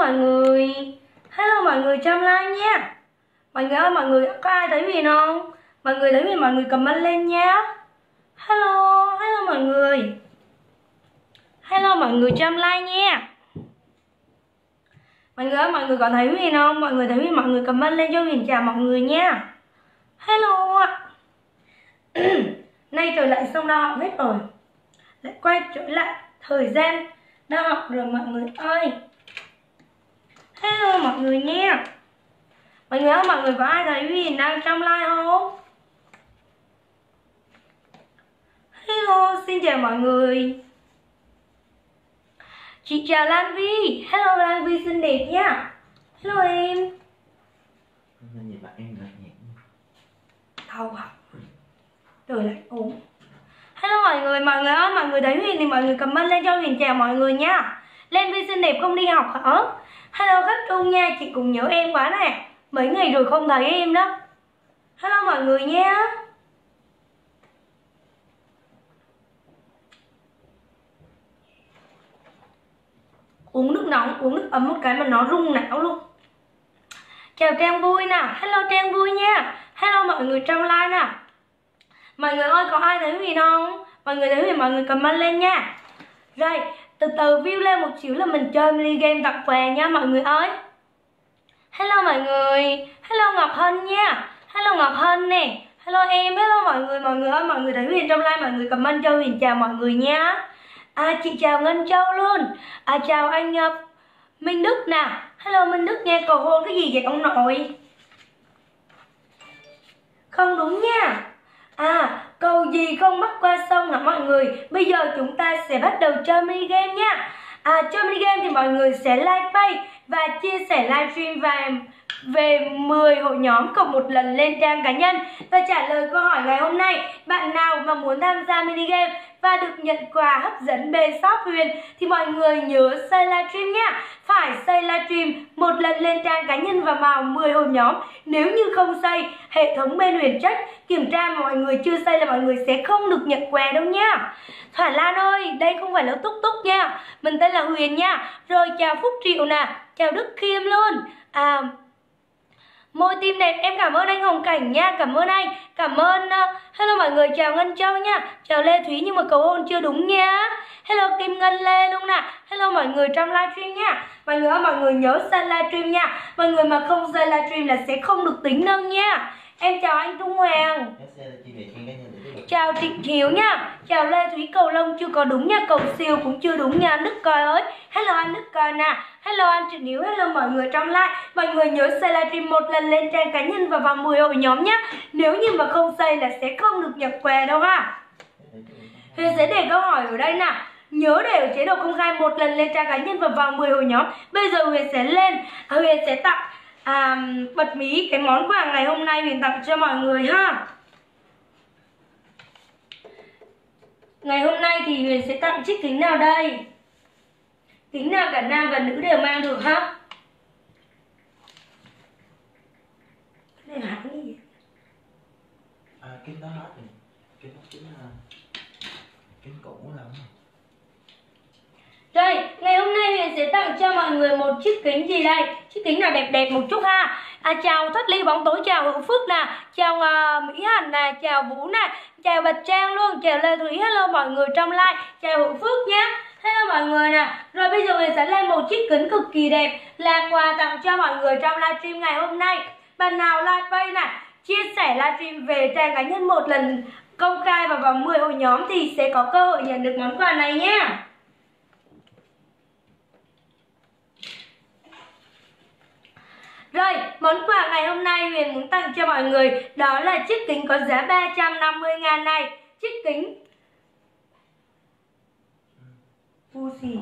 mọi người. Hello mọi người trong like nha. Mọi người ơi, mọi người có ai thấy Huyền không? Mọi người thấy Huyền mọi người comment lên nha. Hello mọi người. Hello mọi người trong like nha. Mọi người ơi, mọi người có thấy Huyền không? Mọi người thấy Huyền mọi người comment lên cho Huyền chào mọi người nha. Hello ạ. Nay trời lại xong đau học hết rồi. Lại quay trở lại thời gian đau học rồi mọi người ơi. Hello mọi người nha. Mọi người ơi, mọi người có ai thấy Huyền đang trong live không? Hello, xin chào mọi người. Chị chào Lan Vi. Hello Lan Vi xinh đẹp nha. Hello em. Nhìn bạn em là nhẹ. Đau học rồi lại ốm. Hello mọi người ơi, mọi người thấy Huyền thì mọi người comment lên cho Huyền chào mọi người nha. Lan Vi xinh đẹp không đi học hả? Hello khách Trung nha, chị cũng nhớ em quá nè. Mấy ngày rồi không thấy em đó. Hello mọi người nha. Uống nước nóng, uống nước ấm một cái mà nó rung não luôn. Chào Trang Vui nè. Hello Trang Vui nha. Hello mọi người trong live nè. Mọi người ơi, có ai thấy Huyền không? Mọi người thấy Huyền mọi người comment lên nha. Rồi, từ từ view lên một xíu là mình chơi mini game tặng quà nha mọi người ơi. Hello mọi người. Hello Ngọc Hân nha. Hello Ngọc Hân nè. Hello em. Hello mọi người ơi, mọi người thấy Huyền trong live mọi người comment cho Huyền chào mọi người nha. Chị chào Ngân Châu luôn. Chào anh Minh Đức nè. Hello Minh Đức nha. Cầu hôn cái gì vậy ông nội? Không đúng nha. Cầu gì không bắt qua sông hả mọi người? Bây giờ chúng ta sẽ bắt đầu chơi mini game nha. Chơi mini game thì mọi người sẽ like page và chia sẻ livestream về 10 hội nhóm cộng một lần lên trang cá nhân và trả lời câu hỏi ngày hôm nay. Bạn nào mà muốn tham gia mini game và được nhận quà hấp dẫn bên shop Huyền thì mọi người nhớ share livestream nha. Phải share livestream một lần lên trang cá nhân và vào 10 hội nhóm. Nếu như không share, hệ thống bên Huyền trách kiểm tra mà mọi người chưa share là mọi người sẽ không được nhận quà đâu nha. Thoả Lan ơi, đây không phải là Túc Túc nha. Mình tên là Huyền nha. Rồi chào Phúc Triệu nè, chào Đức Khiêm luôn. Môi tim đẹp, em cảm ơn anh Hồng Cảnh nha, cảm ơn anh. Cảm ơn hello mọi người, chào Ngân Châu nha. Chào Lê Thúy nhưng mà cầu hôn chưa đúng nha. Hello Kim Ngân Lê luôn nè. Hello mọi người trong livestream nha. Mọi người ơi, mọi người nhớ share livestream nha. Mọi người mà không share livestream là sẽ không được tính nâng nha. Em chào anh Trung Hoàng. Chào Trịnh Hiếu nha. Chào Lê Thúy, cầu lông chưa có đúng nha. Cầu siêu cũng chưa đúng nha. Đức Coi ơi. Hello anh Đức Coi nè. Hello anh Trịnh Hiếu. Hello mọi người trong live. Mọi người nhớ share livestream một lần lên trang cá nhân và vào 10 hội nhóm nhé. Nếu như mà không share là sẽ không được nhập quà đâu ha. Huyền sẽ để câu hỏi ở đây nè. Nhớ để ở chế độ công khai một lần lên trang cá nhân và vào 10 hội nhóm. Bây giờ Huyền sẽ lên, Huyền sẽ tặng bật mí cái món quà ngày hôm nay Huyền tặng cho mọi người ha. Ngày hôm nay thì Huyền sẽ tặng chiếc kính nào đây? Kính nào cả nam và nữ đều mang được ha? Đây là hãng gì? Kính đó hết rồi. Kính cũ lắm. Rồi, ngày hôm nay Huyền sẽ tặng cho mọi người một chiếc kính gì đây? Chiếc kính nào đẹp đẹp một chút ha. Chào Thất Ly bóng tối, chào Hữu Phước nè, chào Mỹ Hạnh nè, chào Vũ nè, chào Bạch Trang luôn, chào Lê Thúy, hello mọi người trong live, chào Hữu Phước nhé. Hello mọi người nè. Rồi bây giờ Huyền sẽ lên một chiếc kính cực kỳ đẹp là quà tặng cho mọi người trong livestream ngày hôm nay. Bạn nào like page nè, chia sẻ livestream về trang cá nhân một lần công khai và vào 10 hội nhóm thì sẽ có cơ hội nhận được món quà này nha. Rồi, món quà ngày hôm nay Huyền muốn tặng cho mọi người đó là chiếc kính có giá 350.000 này. Chiếc kính Fuji.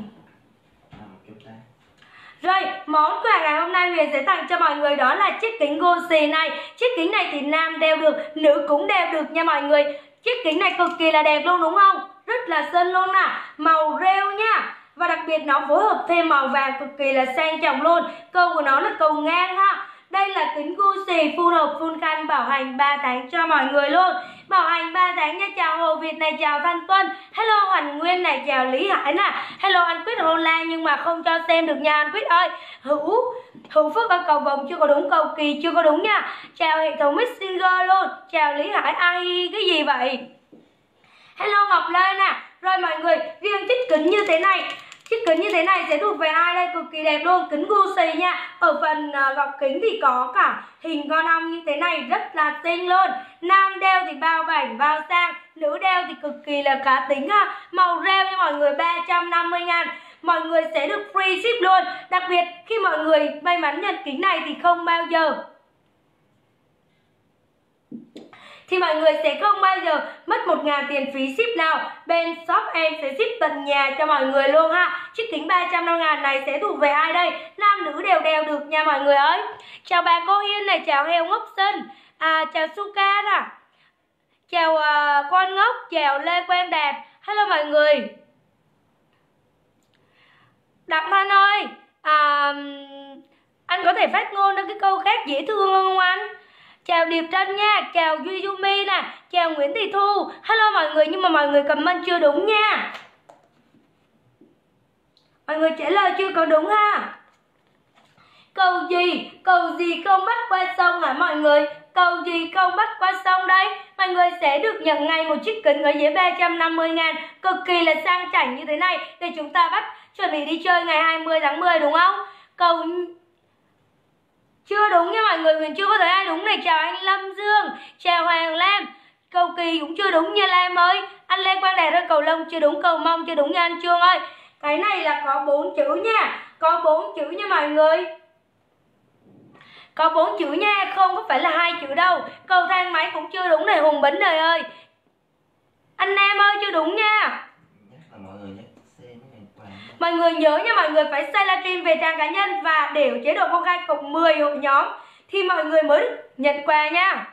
Rồi, món quà ngày hôm nay Huyền sẽ tặng cho mọi người đó là chiếc kính Gosi này. Chiếc kính này thì nam đeo được, nữ cũng đeo được nha mọi người. Chiếc kính này cực kỳ là đẹp luôn đúng không? Rất là xinh luôn nè, màu rêu nha. Và đặc biệt nó phối hợp thêm màu vàng cực kỳ là sang trọng luôn. Cầu của nó là cầu ngang ha. Đây là kính Gucci full hộp full khăn bảo hành 3 tháng cho mọi người luôn. Bảo Hành 3 tháng nha. Chào Hồ Việt này, chào Thanh Tuân. Hello Hoành Nguyên này, chào Lý Hải nè. Hello anh Quyết Hồ Lan nhưng mà không cho xem được nha anh Quyết ơi. Hữu Phước ở cầu vồng chưa có đúng, cầu kỳ chưa có đúng nha. Chào hệ thống Messenger luôn. Chào Lý Hải. Ai cái gì vậy? Hello Ngọc Lê nè. Rồi mọi người, riêng chiếc kính như thế này, chiếc kính như thế này sẽ thuộc về ai đây? Cực kỳ đẹp luôn, kính Gucci nha. Ở phần gọc kính thì có cả hình con ong như thế này, rất là xinh luôn. Nam đeo thì bao bảnh bao sang, nữ đeo thì cực kỳ là cá tính ha. Màu rêu nha mọi người, 350.000. Mọi người sẽ được free ship luôn. Đặc biệt khi mọi người may mắn nhận kính này thì không bao giờ mất 1.000 tiền phí ship nào. Bên shop em sẽ ship tận nhà cho mọi người luôn ha. Chiếc kính 350.000 này sẽ thuộc về ai đây? Nam nữ đều đeo được nha mọi người ơi. Chào bà cô Hiên này, chào Heo Ngốc Sinh, chào Suka nè, chào Con Ngốc, chào Lê Quang Đạt. Hello mọi người. Đặng Thanh ơi, anh có thể phát ngôn ra cái câu khác dễ thương không anh? Chào Điệp Trân nha, chào Duy Yumi nè, chào Nguyễn Thị Thu. Hello mọi người, nhưng mà mọi người comment chưa đúng nha. Mọi người trả lời chưa có đúng ha. Cầu gì không bắt qua sông hả mọi người? Cầu gì không bắt qua sông đây? Mọi người sẽ được nhận ngay một chiếc kính ở giá 350.000, cực kỳ là sang chảnh như thế này để chúng ta bắt chuẩn bị đi chơi ngày 20 tháng 10 đúng không? Cầu chưa đúng nha mọi người, mình chưa có thấy ai đúng này. Chào anh Lâm Dương, chào Hoàng Lam. Cầu kỳ cũng chưa đúng nha Lam ơi. Anh Lê Quang Đạt ơi, cầu lông chưa đúng, cầu mông chưa đúng nha anh Trương ơi. Cái này là có 4 chữ nha, có 4 chữ nha mọi người, có 4 chữ nha, không có phải là 2 chữ đâu. Cầu thang máy cũng chưa đúng này Hùng Bính đời ơi. Anh Nam ơi chưa đúng nha. Mọi người nhớ nha, mọi người phải xây livestream về trang cá nhân và đều chế độ công khai cộng 10 hội nhóm thì mọi người mới được nhận quà nha.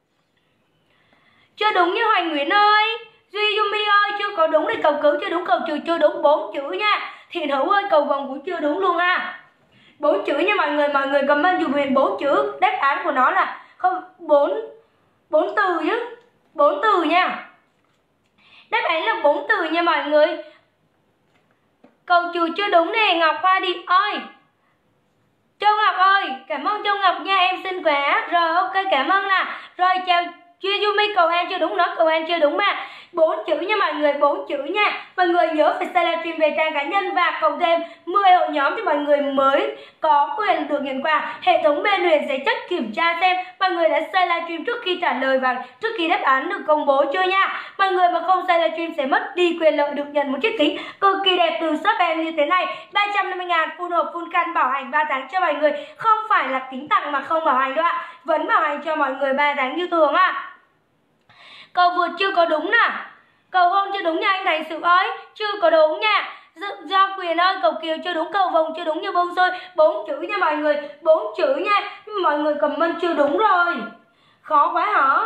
Chưa đúng như Hoài Nguyễn ơi. Duy Yumi ơi chưa có đúng này, cầu cứu chưa đúng, cầu trừ chưa đúng, 4 chữ nha. Thiện Hữu ơi cầu vồng cũng chưa đúng luôn ha. 4 chữ nha mọi người comment dùm mình 4 chữ. Đáp án của nó là không 4 từ chứ. 4 từ nha. Đáp án là 4 từ nha mọi người. Cầu trừ chưa đúng nè, Ngọc Hoa Điệp ơi. Châu Ngọc ơi, cảm ơn Châu Ngọc nha, em xinh quá. Rồi ok, cảm ơn nè. Rồi chào Chuyên Yumi, cầu an chưa đúng, nó cầu an chưa đúng mà. 4 chữ nha mọi người, 4 chữ nha. Mọi người nhớ phải xây livestream về trang cá nhân và cộng thêm 10 hội nhóm thì mọi người mới có quyền được nhận quà. Hệ thống bên Huyền sẽ check kiểm tra xem mọi người đã xây livestream trước khi trả lời và trước khi đáp án được công bố chưa nha. Mọi người mà không xây livestream sẽ mất đi quyền lợi được nhận một chiếc kính cực kỳ đẹp từ shop em như thế này. 350.000 full hộp full căn bảo hành 3 tháng cho mọi người. Không phải là kính tặng mà không bảo hành đâu ạ. Vẫn bảo hành cho mọi người 3 tháng như thường ạ. Cầu vượt chưa có đúng nè. Cầu hôn chưa đúng nha anh Thành Sự ơi, chưa có đúng nha. Do Quyền ơi, cầu kiều chưa đúng, cầu vồng chưa đúng như bông xôi. 4 chữ nha mọi người, 4 chữ nha. Nhưng mọi người comment chưa đúng rồi. Khó quá hả?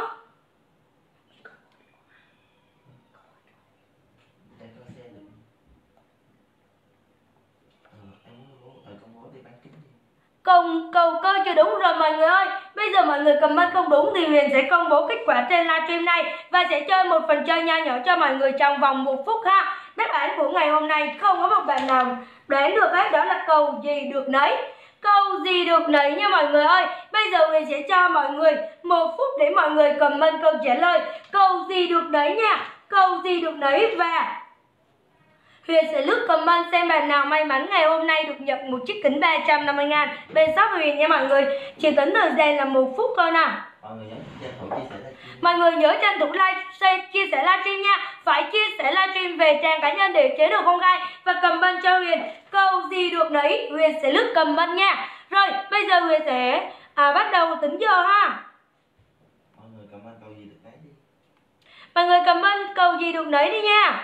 Cầu cơ chưa đúng rồi mọi người ơi. Bây giờ mọi người comment không đúng thì Huyền sẽ công bố kết quả trên livestream này và sẽ chơi một phần chơi nho nhỏ cho mọi người trong vòng 1 phút ha. Đáp án của ngày hôm nay không có một bạn nào đoán được hết, đó là cầu gì được nấy. Cầu gì được nấy nha mọi người ơi. Bây giờ Huyền sẽ cho mọi người 1 phút để mọi người comment câu trả lời. Cầu gì được nấy nha, cầu gì được nấy. Và Huyền sẽ lướt comment xem bạn nào may mắn ngày hôm nay được nhận một chiếc kính 350.000 bên shop Huyền nha mọi người. Chỉ tính thời gian là 1 phút thôi nè. Mọi người nhớ tranh thủ chia sẻ livestream nha. Phải chia sẻ livestream về trang cá nhân để chế độ công khai và comment cho Huyền câu gì được nấy. Huyền sẽ lướt comment nha. Rồi bây giờ Huyền sẽ bắt đầu tính giờ ha. Mọi người comment câu gì được nấy đi. Mọi người comment câu gì được nấy đi nha.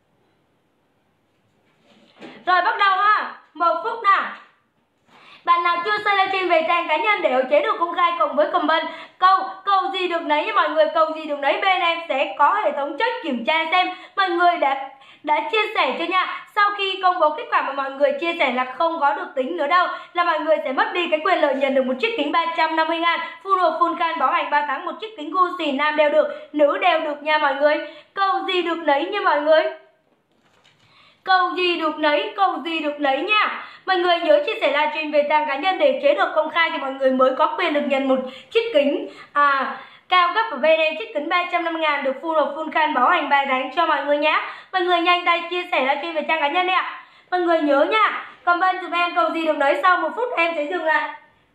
Rồi bắt đầu ha, 1 phút nè. Bạn nào chưa xây livestream về trang cá nhân để chế độ công khai cùng với comment câu gì được nấy nha mọi người, câu gì được nấy bên em sẽ có hệ thống check kiểm tra xem mọi người đã chia sẻ chưa nha. Sau khi công bố kết quả mà mọi người chia sẻ là không có được tính nữa đâu, là mọi người sẽ mất đi cái quyền lợi nhận được một chiếc kính 350.000 full hộp full can bảo hành 3 tháng, một chiếc kính Gucci, nam đeo được, nữ đeo được nha mọi người. Cầu gì được nấy nha mọi người. Cầu gì được nấy, cầu gì được nấy nha. Mọi người nhớ chia sẻ livestream về trang cá nhân để chế độ công khai thì mọi người mới có quyền được nhận một chiếc kính cao cấp của bên em, chiếc kính 350.000 được full hộp full can bảo hành 3 tháng cho mọi người nhé. Mọi người nhanh tay chia sẻ livestream về trang cá nhân đi ạ. Mọi người nhớ nha, comment giúp em cầu gì được nấy, sau 1 phút em sẽ dừng lại.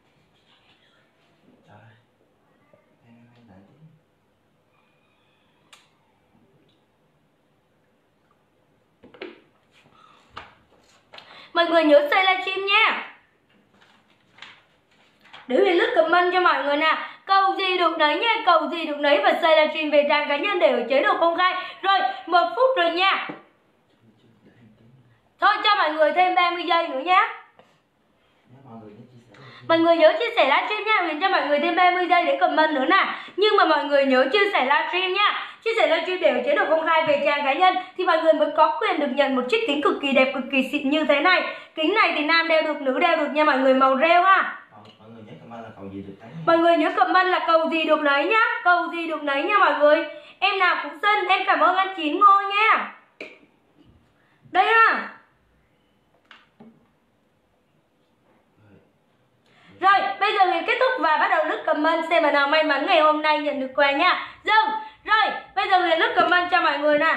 Mọi người nhớ share livestream nha. Để Huyền lướt comment cho mọi người nè. Cầu gì được nấy nha, cầu gì được nấy và share livestream về trang cá nhân để ở chế độ công khai. Rồi, 1 phút rồi nha. Thôi cho mọi người thêm 30 giây nữa nhé. Mọi người nhớ chia sẻ livestream nha. Huyền cho mọi người thêm 30 giây để comment nữa nè. Nhưng mà mọi người nhớ chia sẻ livestream nha. Chia sẻ livestream để ở chế độ công khai về trang cá nhân thì mọi người mới có quyền được nhận một chiếc kính cực kỳ đẹp, cực kỳ xịn như thế này. Kính này thì nam đeo được, nữ đeo được nha mọi người, màu rêu ha. Mọi người nhớ comment là cầu gì được nấy. Mọi người nhớ comment là cầu gì được nấy nhá. Cầu gì được nấy nha mọi người. Em nào cũng xinh. Em cảm ơn anh Chín Ngôi nha. Đây ha. Rồi, bây giờ mình kết thúc và bắt đầu lướt comment xem bạn nào may mắn ngày hôm nay nhận được quà nha. Dừng. Rồi, bây giờ mình lướt comment cho mọi người nè.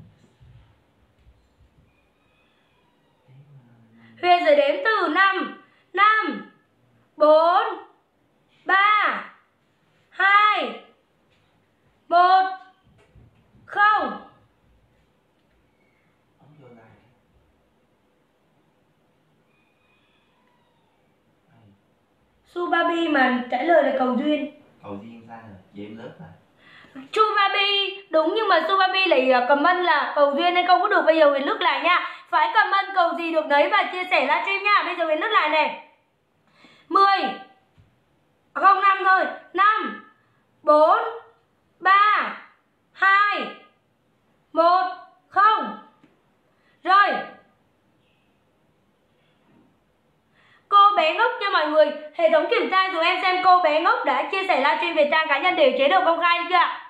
Huyền sẽ đếm từ 5 5 4 3 2 1 0. Su Baby mà trả lời là cầu duyên. Cầu duyên sao rồi? Vậy em lớp à? Su Baby đúng, nhưng mà Su Baby lại comment là cầu duyên nên không có được. Bây giờ mình lướt lại nha. Phải comment cầu gì được đấy và chia sẻ livestream nha. Bây giờ mình lướt lại này. 10 không 5 thôi. 5 4 3 2 1 0. Rồi. Cô bé ngốc nha mọi người. Hệ thống kiểm tra dùm em xem cô bé ngốc đã chia sẻ livestream về trang cá nhân để chế độ công khai chưa ạ?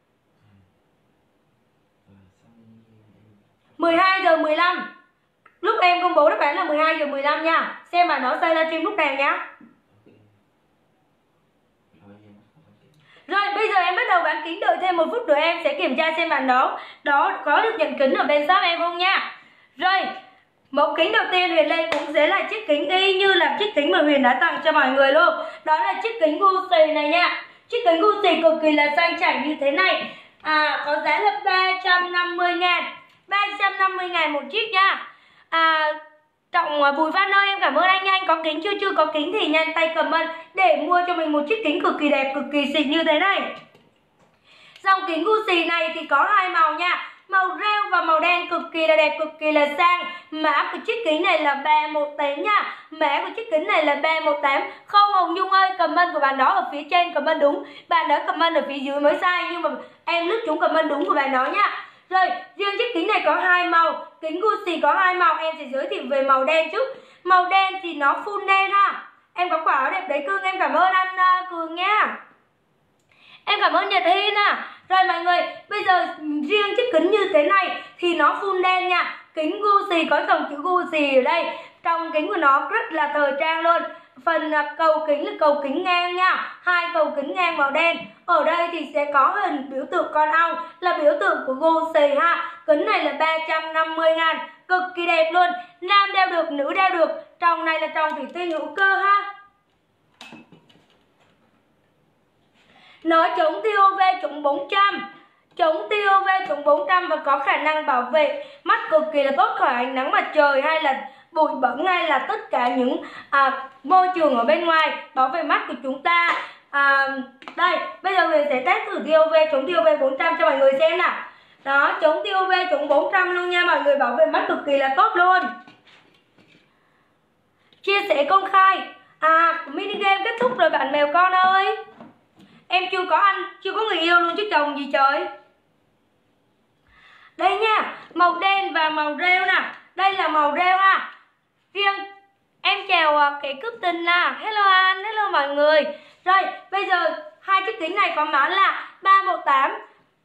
12 giờ 15. Lúc em công bố đáp án là 12 giờ 15 nha. Xem mà nó xây livestream lúc nào nhá. Rồi bây giờ em bắt đầu bán kính, đợi thêm 1 phút nữa em sẽ kiểm tra xem bạn đó có được nhận kính ở bên shop em không nha. Rồi, mẫu kính đầu tiên Huyền lên cũng sẽ là chiếc kính y như là chiếc kính mà Huyền đã tặng cho mọi người luôn. Đó là chiếc kính Gucci này nha. Chiếc kính Gucci cực kỳ là sang chảnh như thế này. Có giá là 350.000. 350.000 một chiếc nha. Trọng Bùi Văn ơi, em cảm ơn anh có kính chưa có kính thì nhanh tay comment để mua cho mình một chiếc kính cực kỳ đẹp, cực kỳ xịn như thế này. Dòng kính Gucci này thì có 2 màu nha, màu rêu và màu đen, cực kỳ là đẹp, cực kỳ là sang. Mã của chiếc kính này là 318 nha. Mã của chiếc kính này là 318. Không Hồng Nhung ơi, comment của bạn đó ở phía trên comment đúng, bạn đó comment ở phía dưới mới sai, nhưng mà em lướt chúng comment đúng của bạn đó nha. Rồi, riêng chiếc kính này có 2 màu, kính Gucci có 2 màu, em sẽ giới thiệu về màu đen trước. Màu đen thì nó full đen ha. Em có quả áo đẹp đấy Cương, em cảm ơn anh Cường nha. Em cảm ơn Nhật Hy nè. Rồi mọi người, bây giờ riêng chiếc kính như thế này thì nó full đen nha. Kính Gucci có dòng chữ Gucci ở đây. Trong kính của nó rất là thời trang luôn. Phần cầu kính là cầu kính ngang nha. 2 cầu kính ngang màu đen. Ở đây thì sẽ có hình biểu tượng con ong là biểu tượng của Gucci ha. Kính này là 350.000, cực kỳ đẹp luôn. Nam đeo được, nữ đeo được. Trong này là trong thủy tinh hữu cơ ha. Nó chống tia UV chống 400. Chống tia UV chống 400 và có khả năng bảo vệ mắt cực kỳ là tốt khỏi ánh nắng mặt trời hay là bụi bẩn hay là tất cả những môi trường ở bên ngoài, bảo vệ mắt của chúng ta. Đây, bây giờ mình sẽ test thử tia UV chống tia UV 400 cho mọi người xem nào. Đó, chống tia UV chống 400 luôn nha mọi người, bảo vệ mắt cực kỳ là tốt luôn. Chia sẻ công khai. Mini game kết thúc rồi bạn mèo con ơi. Em chưa có người yêu luôn chứ chồng gì trời. Đây nha, màu đen và màu rêu nè. Đây là màu rêu ha. Riêng em chào kẻ cướp tình là hello anh, hello mọi người. Rồi bây giờ hai chiếc kính này có mã là 318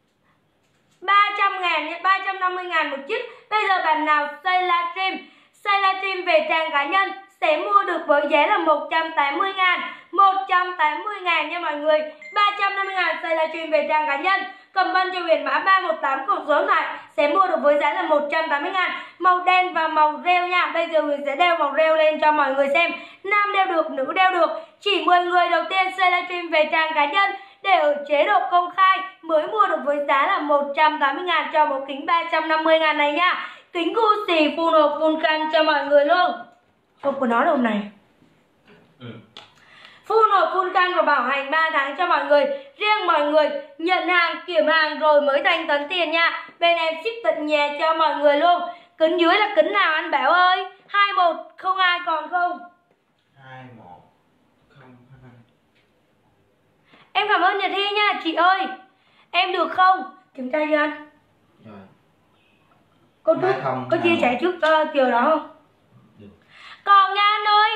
300.000, 350.000 một chiếc. Bây giờ bạn nào xây livestream về trang cá nhân sẽ mua được với giá là 180.000, 180.000 nha mọi người. 350.000 xây livestream về trang cá nhân. Comment cho Huyền mã 318 cùng số điện thoại sẽ mua được với giá là 180.000. Màu đen và màu rêu nha. Bây giờ Huyền sẽ đeo màu rêu lên cho mọi người xem. Nam đeo được, nữ đeo được. Chỉ 10 người đầu tiên xây livestream về trang cá nhân để ở chế độ công khai mới mua được với giá là 180.000 cho mẫu kính 350.000 này nha. Kính Gucci full hộp full can cho mọi người luôn. Hộp của nó đâu này? Full hộp full can và bảo hành 3 tháng cho mọi người. Riêng mọi người nhận hàng, kiểm hàng rồi mới thanh toán tiền nha. Bên em ship tận nhà cho mọi người luôn. Kính dưới là kính nào anh Bảo ơi? 2102 còn không? 2102. Em cảm ơn Nhật Thi nha chị ơi. Em được không? Kiểm tra chưa anh? Rồi. Có chia sẻ trước chiều đó không? Được. Còn nha anh ơi.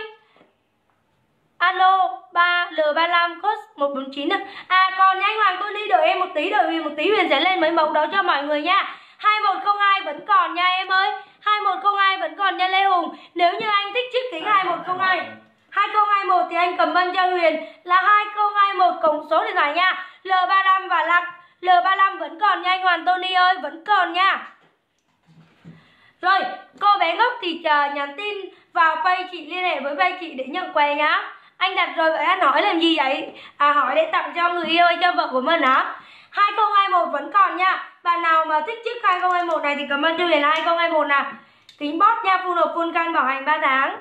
Alo 3L35 code 149 à. Còn nha anh Hoàng tôi đi đợi em một tí, đợi Huyền một tí, Huyền sẽ lên mấy mẫu đó cho mọi người nha. 2102 vẫn còn nha em ơi. 2102 vẫn còn nha Lê Hùng. Nếu như anh thích chiếc kính 2102 2021 thì anh comment cho Huyền là 2021 cộng số điện thoại nha. L35 và L35 vẫn còn nha anh Hoàng Tony ơi, vẫn còn nha. Rồi, cô bé ngốc thì chờ nhắn tin vào page chị, liên hệ với page chị để nhận quà nhá. Anh đặt rồi vậy anh hỏi làm gì vậy? À hỏi để tặng cho người yêu hay cho vợ của mình hả? 2021 vẫn còn nha. Bạn nào mà thích chiếc 2021 này thì comment cho Huyền là 2021 nè. Kính bót nha, full hộp full can bảo hành 3 tháng.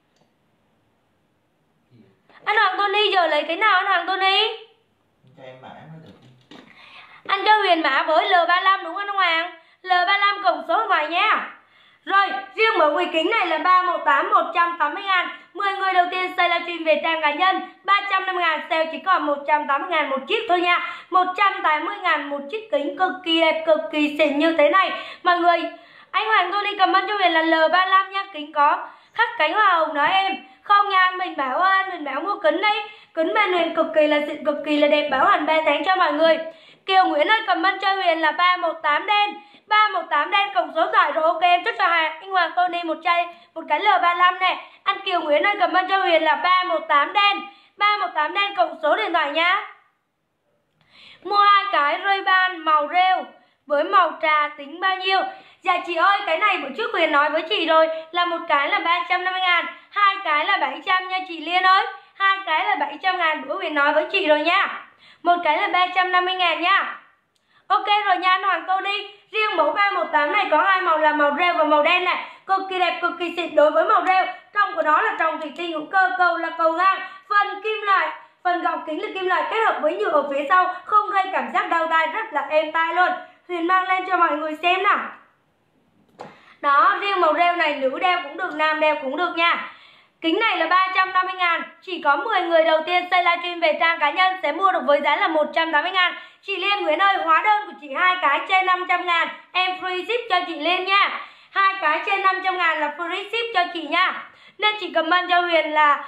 Anh Hoàng Tony giờ lấy cái nào anh Hoàng Tony? Cho em mã mới được. Anh cho Huyền mã với L35 đúng không anh Hoàng? L35 cộng số điện thoại nha. Rồi, riêng mẫu quỳ kính này là 318 180.000. 10 người đầu tiên xây livestream về trang cá nhân 350.000, sale chỉ còn 180.000 một chiếc thôi nha. 180.000 một chiếc kính cực kỳ đẹp, cực kỳ xịn như thế này. Mọi người, anh Hoàng tôi đi comment cho Huyền là L35 nha. Kính có khắc cánh hoa hồng đó em. Không nha, mình bảo ơn, mình bảo mua kính đấy. Kính bên Huyền cực kỳ là xịn, cực kỳ là đẹp, bảo hành 3 tháng cho mọi người. Kiều Nguyễn ơi comment cho Huyền là 318 đen. 318 đen cộng số thoại rồi, ok em chúc cho anh Hoàng Tony một cái L35 này. Anh Kiều Nguyễn ơi comment cho Huyền là 318 đen. 318 đen cộng số điện thoại nhá. Mua 2 cái Ray-Ban màu rêu với màu trà tính bao nhiêu? Dạ chị ơi, cái này bữa trước Huyền nói với chị rồi, là một cái là 350.000, 2 cái là 700 nha chị Liên ơi. 2 cái là 700.000 bữa Huyền nói với chị rồi nha. Một cái là 350.000 nha. Ok rồi nha anh Hoàng Tony. Riêng mẫu 318 này có 2 màu là màu rêu và màu đen này. Cực kỳ đẹp, cực kỳ xịn. Đối với màu rêu, trong của nó là trồng thủy tinh hữu cơ, cầu là cầu ngang, phần kim loại, phần gọng kính là kim loại kết hợp với nhựa ở phía sau, không gây cảm giác đau tai, rất là êm tai luôn. Huyền mang lên cho mọi người xem nào. Đó, riêng màu rêu này nữ đeo cũng được, nam đeo cũng được nha. Kính này là 350.000. Chỉ có 10 người đầu tiên xây livestream về trang cá nhân sẽ mua được với giá là 180.000. Chị Liên Nguyễn ơi, hóa đơn của chị 2 cái trên 500.000, em free ship cho chị Liên nha. 2 cái trên 500.000 là free ship cho chị nha. Nên chị comment cho Huyền là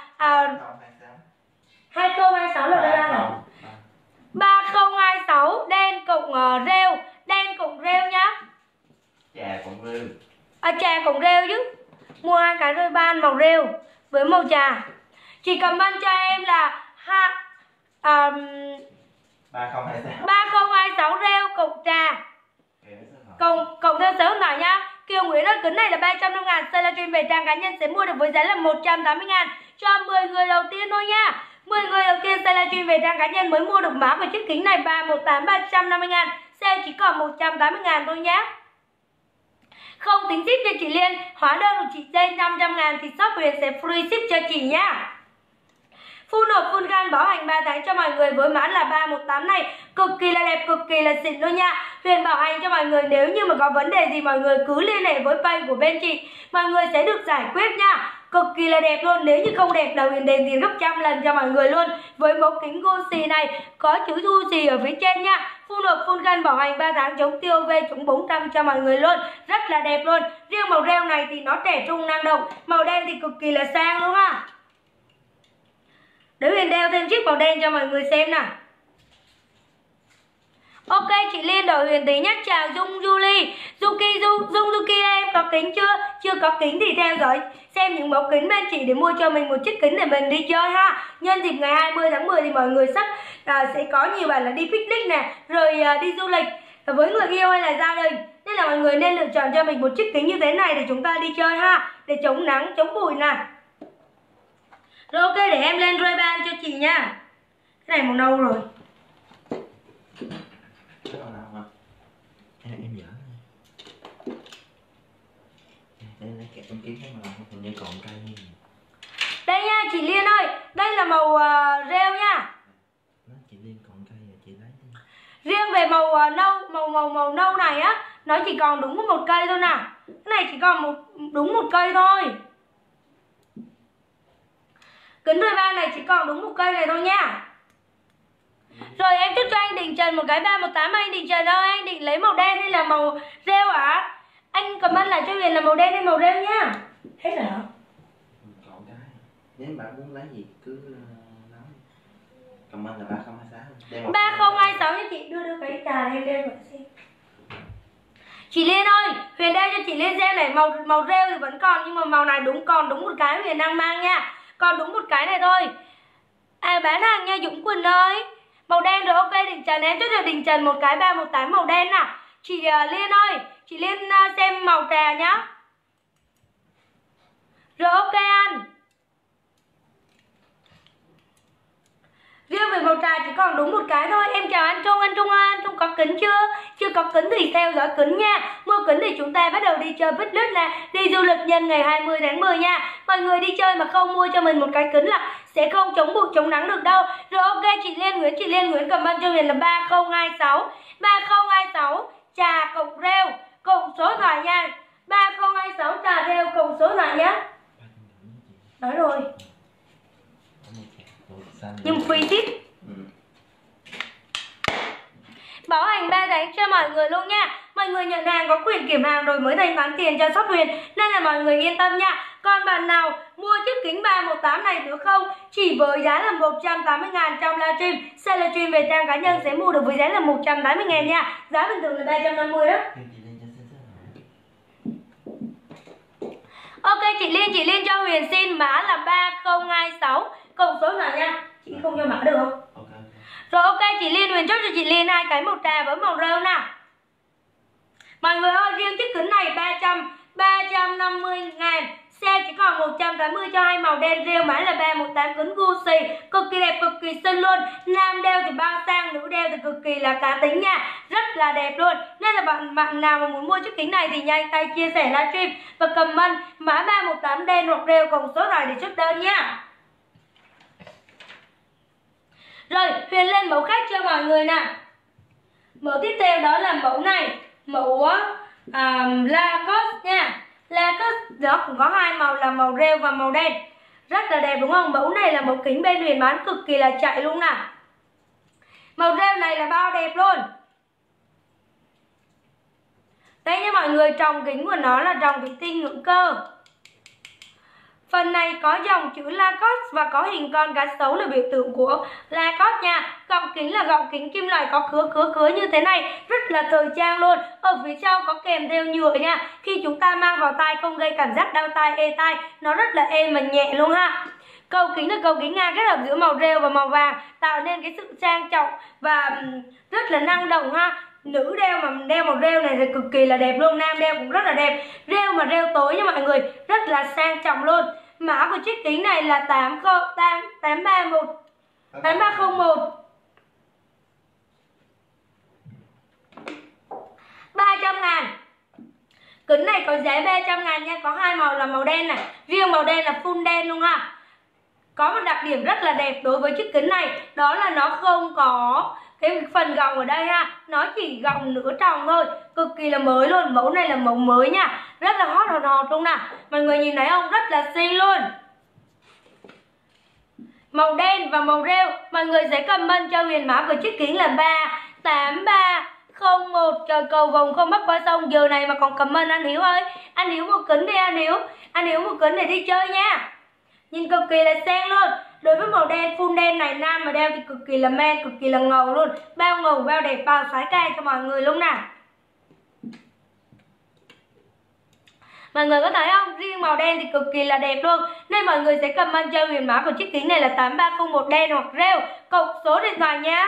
2026 là đây là 3026 đen cộng rêu, đen cộng rêu nhá. Trà cộng rêu. Trà cộng rêu chứ. Mua 2 cái Ray-Ban màu rêu với màu trà. Chị comment cho em là 3026 rêu cộng trà. Cộng theo số nào nhá. Kiều Nguyễn ơi, kính này là 350.000, xây livestream về trang cá nhân sẽ mua được với giá là 180.000 cho 10 người đầu tiên thôi nha. 10 người đầu tiên xây livestream về trang cá nhân mới mua được mã của chiếc kính này 318 350.000, sale chỉ còn 180.000 thôi nhá. Không tính ship cho chị Liên, hóa đơn của chị trên 500.000 thì shop Huyền sẽ free ship cho chị nha. Full hộp full can bảo hành 3 tháng cho mọi người với mã là 318 này, cực kỳ là đẹp, cực kỳ là xịn luôn nha. Huyền bảo hành cho mọi người, nếu như mà có vấn đề gì mọi người cứ liên hệ với page của bên chị, mọi người sẽ được giải quyết nha. cực kỳ là đẹp luôn. Nếu như không đẹp là Huyền đền tiền gấp trăm lần cho mọi người luôn. Với mẫu kính Gucci này có chữ Gucci ở phía trên nha. Phun hộp phun gân bảo hành 3 tháng, chống tiêu UV, chống 400 cho mọi người luôn. Rất là đẹp luôn. Riêng màu rêu này thì nó trẻ trung năng động, màu đen thì cực kỳ là sang luôn ha. Để Huyền đeo thêm chiếc màu đen cho mọi người xem nè. Ok, chị Liên đổi Huyền tí nhắc chào Dung Julie. Dung Zuki em có kính chưa? Chưa có kính thì theo dõi xem những mẫu kính bên chị để mua cho mình một chiếc kính để mình đi chơi ha. Nhân dịp ngày 20 tháng 10 thì mọi người sắp sẽ có nhiều bạn là đi picnic nè, rồi đi du lịch với người yêu hay là gia đình. Nên là mọi người nên lựa chọn cho mình một chiếc kính như thế này để chúng ta đi chơi ha, để chống nắng, chống bụi nè. Rồi ok, để em lên Ray-Ban cho chị nha. Cái này màu nâu rồi. Cái màu nào hả? Em dở. Đây lấy kẹp con kiếm cái màu hình như còn cây như Đây nha chị Liên ơi, đây là màu rêu nha. nó chị Liên còn cây rồi chị lấy đi. Riêng về màu nâu này á, nó chỉ còn đúng một cây thôi nè. Cái này chỉ còn đúng một cây thôi. Kính Ray-Ban này chỉ còn đúng một cây này thôi nha. Rồi em chúc cho anh Định Trần một cái 318. Anh Định Trần ơi, anh định lấy màu đen hay là màu rêu ạ? Anh comment lại cho Huyền là màu đen hay màu rêu nhá. Hết rồi hả? Còn cái nếu bạn muốn lấy gì cứ nói. Comment là 3026. 3026 nha chị, đưa cái trà này em đeo vào xem. Chị Liên ơi, Huyền đeo cho chị Liên xem này, màu rêu thì vẫn còn nhưng mà màu này còn đúng một cái Huyền đang mang nha. Còn đúng một cái này thôi. Bán hàng nha Dũng Quỳnh ơi. Màu đen rồi, ok Định Trần, em chốt cho Định Trần một cái 318 màu đen nè. Chị Liên ơi, chị Liên xem màu trà nhá. Rồi ok anh. Riêng về màu trà chỉ còn đúng một cái thôi. Em chào anh Trung ơi, anh Trung có kính chưa? Chưa có kính thì theo dõi kính nha. Mua kính thì chúng ta bắt đầu đi chơi picnic nè, đi du lịch nhân ngày 20 tháng 10 nha. Mọi người đi chơi mà không mua cho mình một cái kính là sẽ không chống bụi chống nắng được đâu. Rồi ok chị Liên Nguyễn comment cho Huyền là 3026. 3026 trà cộng rêu cộng số điện thoại nha. 3026 trà rêu cộng số điện thoại nhé. Nói rồi. Nhưng free ship. Bảo hành 3 tháng cho mọi người luôn nha. Mọi người nhận hàng có quyền kiểm hàng rồi mới thanh toán tiền cho shop Huyền, nên là mọi người yên tâm nha. Còn bạn nào mua chiếc kính 318 này nữa không? Chỉ với giá là 180.000 trong livestream. Xe livestream về trang cá nhân sẽ mua được với giá là 180.000 nha. Giá bình thường là 350 đó. Ok chị Liên cho Huyền xin mã là 3026 cộng số nào nha. Chị không cho mã được không? Rồi ok chị Liên, Huyền chốt cho chị Liên 2 cái màu trà với màu rêu nè. Mọi người ơi, riêng chiếc kính này 350.000. Xe chỉ còn 180 cho hai màu đen rêu, mã là 318 kính Gucci. Cực kỳ đẹp, cực kỳ xinh luôn. Nam đeo thì bao sang, nữ đeo thì cực kỳ là cá tính nha. Rất là đẹp luôn. Nên là bạn nào mà muốn mua chiếc kính này thì nhanh tay chia sẻ livestream và comment mã 318 đen hoặc rêu cộng số này để chốt đơn nha. Rồi, Huyền lên mẫu khác cho mọi người nè. Mẫu tiếp theo đó là mẫu này. Mẫu Lacoste nha. Lacoste đó cũng có hai màu là màu rêu và màu đen. Rất là đẹp đúng không? Mẫu này là mẫu kính bên Huyền bán cực kỳ là chạy luôn nè. Màu rêu này là bao đẹp luôn. Đây nha mọi người, tròng kính của nó là tròng thủy tinh ngưỡng cơ. Phần này có dòng chữ Lacoste và có hình con cá sấu là biểu tượng của Lacoste nha. Gọng kính là gọng kính kim loại có khứa như thế này, rất là thời trang luôn. Ở phía sau có kèm theo nhựa nha. Khi chúng ta mang vào tai không gây cảm giác đau tai, ê tai, nó rất là êm và nhẹ luôn ha. Cầu kính là cầu kính ngang kết hợp giữa màu rêu và màu vàng, tạo nên cái sự trang trọng và rất là năng động ha. Nữ đeo màu rêu này thì cực kỳ là đẹp luôn, nam đeo cũng rất là đẹp. Rêu mà rêu tối nha mọi người, rất là sang trọng luôn. Mã của chiếc kính này là 8301 300.000. Kính này có giá 300.000 nha, có hai màu là màu đen này, riêng màu đen là full đen luôn ha. có một đặc điểm rất là đẹp đối với chiếc kính này, đó là nó không có cái phần gọng ở đây ha, nó chỉ gọng nửa tròng thôi, cực kỳ là mới luôn. Mẫu này là mẫu mới nha, rất là hot luôn nè, mọi người nhìn thấy không, rất là xinh luôn. Màu đen và màu rêu, mọi người sẽ comment cho Huyền mã của chiếc kính là 38301. Trời, cầu vồng không bắt qua sông, giờ này mà còn comment anh Hiếu ơi. Anh Hiếu mua kính đi anh Hiếu, anh Hiếu mua kính để đi chơi nha. Nhìn cực kỳ là sang luôn. Đối với màu đen full đen này, nam mà đeo thì cực kỳ là men, cực kỳ là ngầu luôn. Bao ngầu, bao đẹp, bao sái ca cho mọi người luôn nè. Mọi người có thấy không? Riêng màu đen thì cực kỳ là đẹp luôn. Nên mọi người sẽ comment cho Huyền mã của chiếc kính này là 8301 đen hoặc rêu, cộng số điện thoại nhé.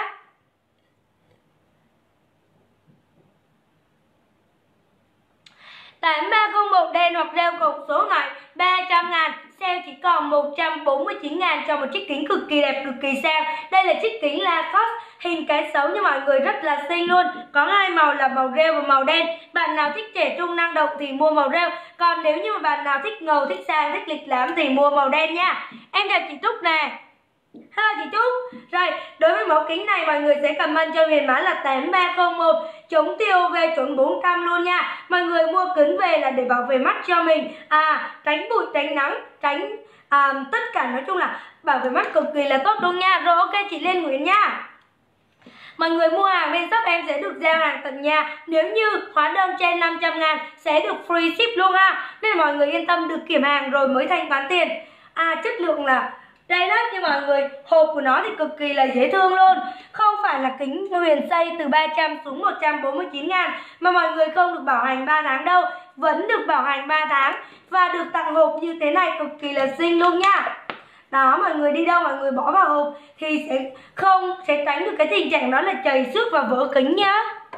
8301 đen hoặc rêu cộng số này 300.000, sale chỉ còn 149.000 cho một chiếc kính cực kỳ đẹp, cực kỳ sang. Đây là chiếc kính Lacoste hình cái xấu nha mọi người, rất là xinh luôn. Có hai màu là màu rêu và màu đen. Bạn nào thích trẻ trung năng động thì mua màu rêu, còn nếu như mà bạn nào thích ngầu, thích sang, thích lịch lãm thì mua màu đen nha. Em chào chị Trúc nè. Hello chị Trúc. Rồi, đối với mẫu kính này mọi người sẽ comment cho Huyền mã là 8301, chống tia UV chuẩn 400 luôn nha. Mọi người mua kính về là để bảo vệ mắt cho mình, tránh bụi, tránh nắng, tránh tất cả, nói chung là bảo vệ mắt cực kỳ là tốt luôn nha. Rồi ok chị Liên Nguyễn nha. Mọi người mua hàng bên shop em sẽ được giao hàng tận nhà. Nếu như hóa đơn trên 500.000 sẽ được free ship luôn ha. Nên mọi người yên tâm được kiểm hàng rồi mới thanh toán tiền. Chất lượng là đây đó nha mọi người, hộp của nó thì cực kỳ là dễ thương luôn. Không phải là kính Huyền xây từ 300 xuống 149.000 mà mọi người không được bảo hành 3 tháng đâu, vẫn được bảo hành 3 tháng và được tặng hộp như thế này, cực kỳ là xinh luôn nha. Đó, mọi người đi đâu mọi người bỏ vào hộp thì sẽ tránh được cái tình trạng đó là chảy xước và vỡ kính nhá.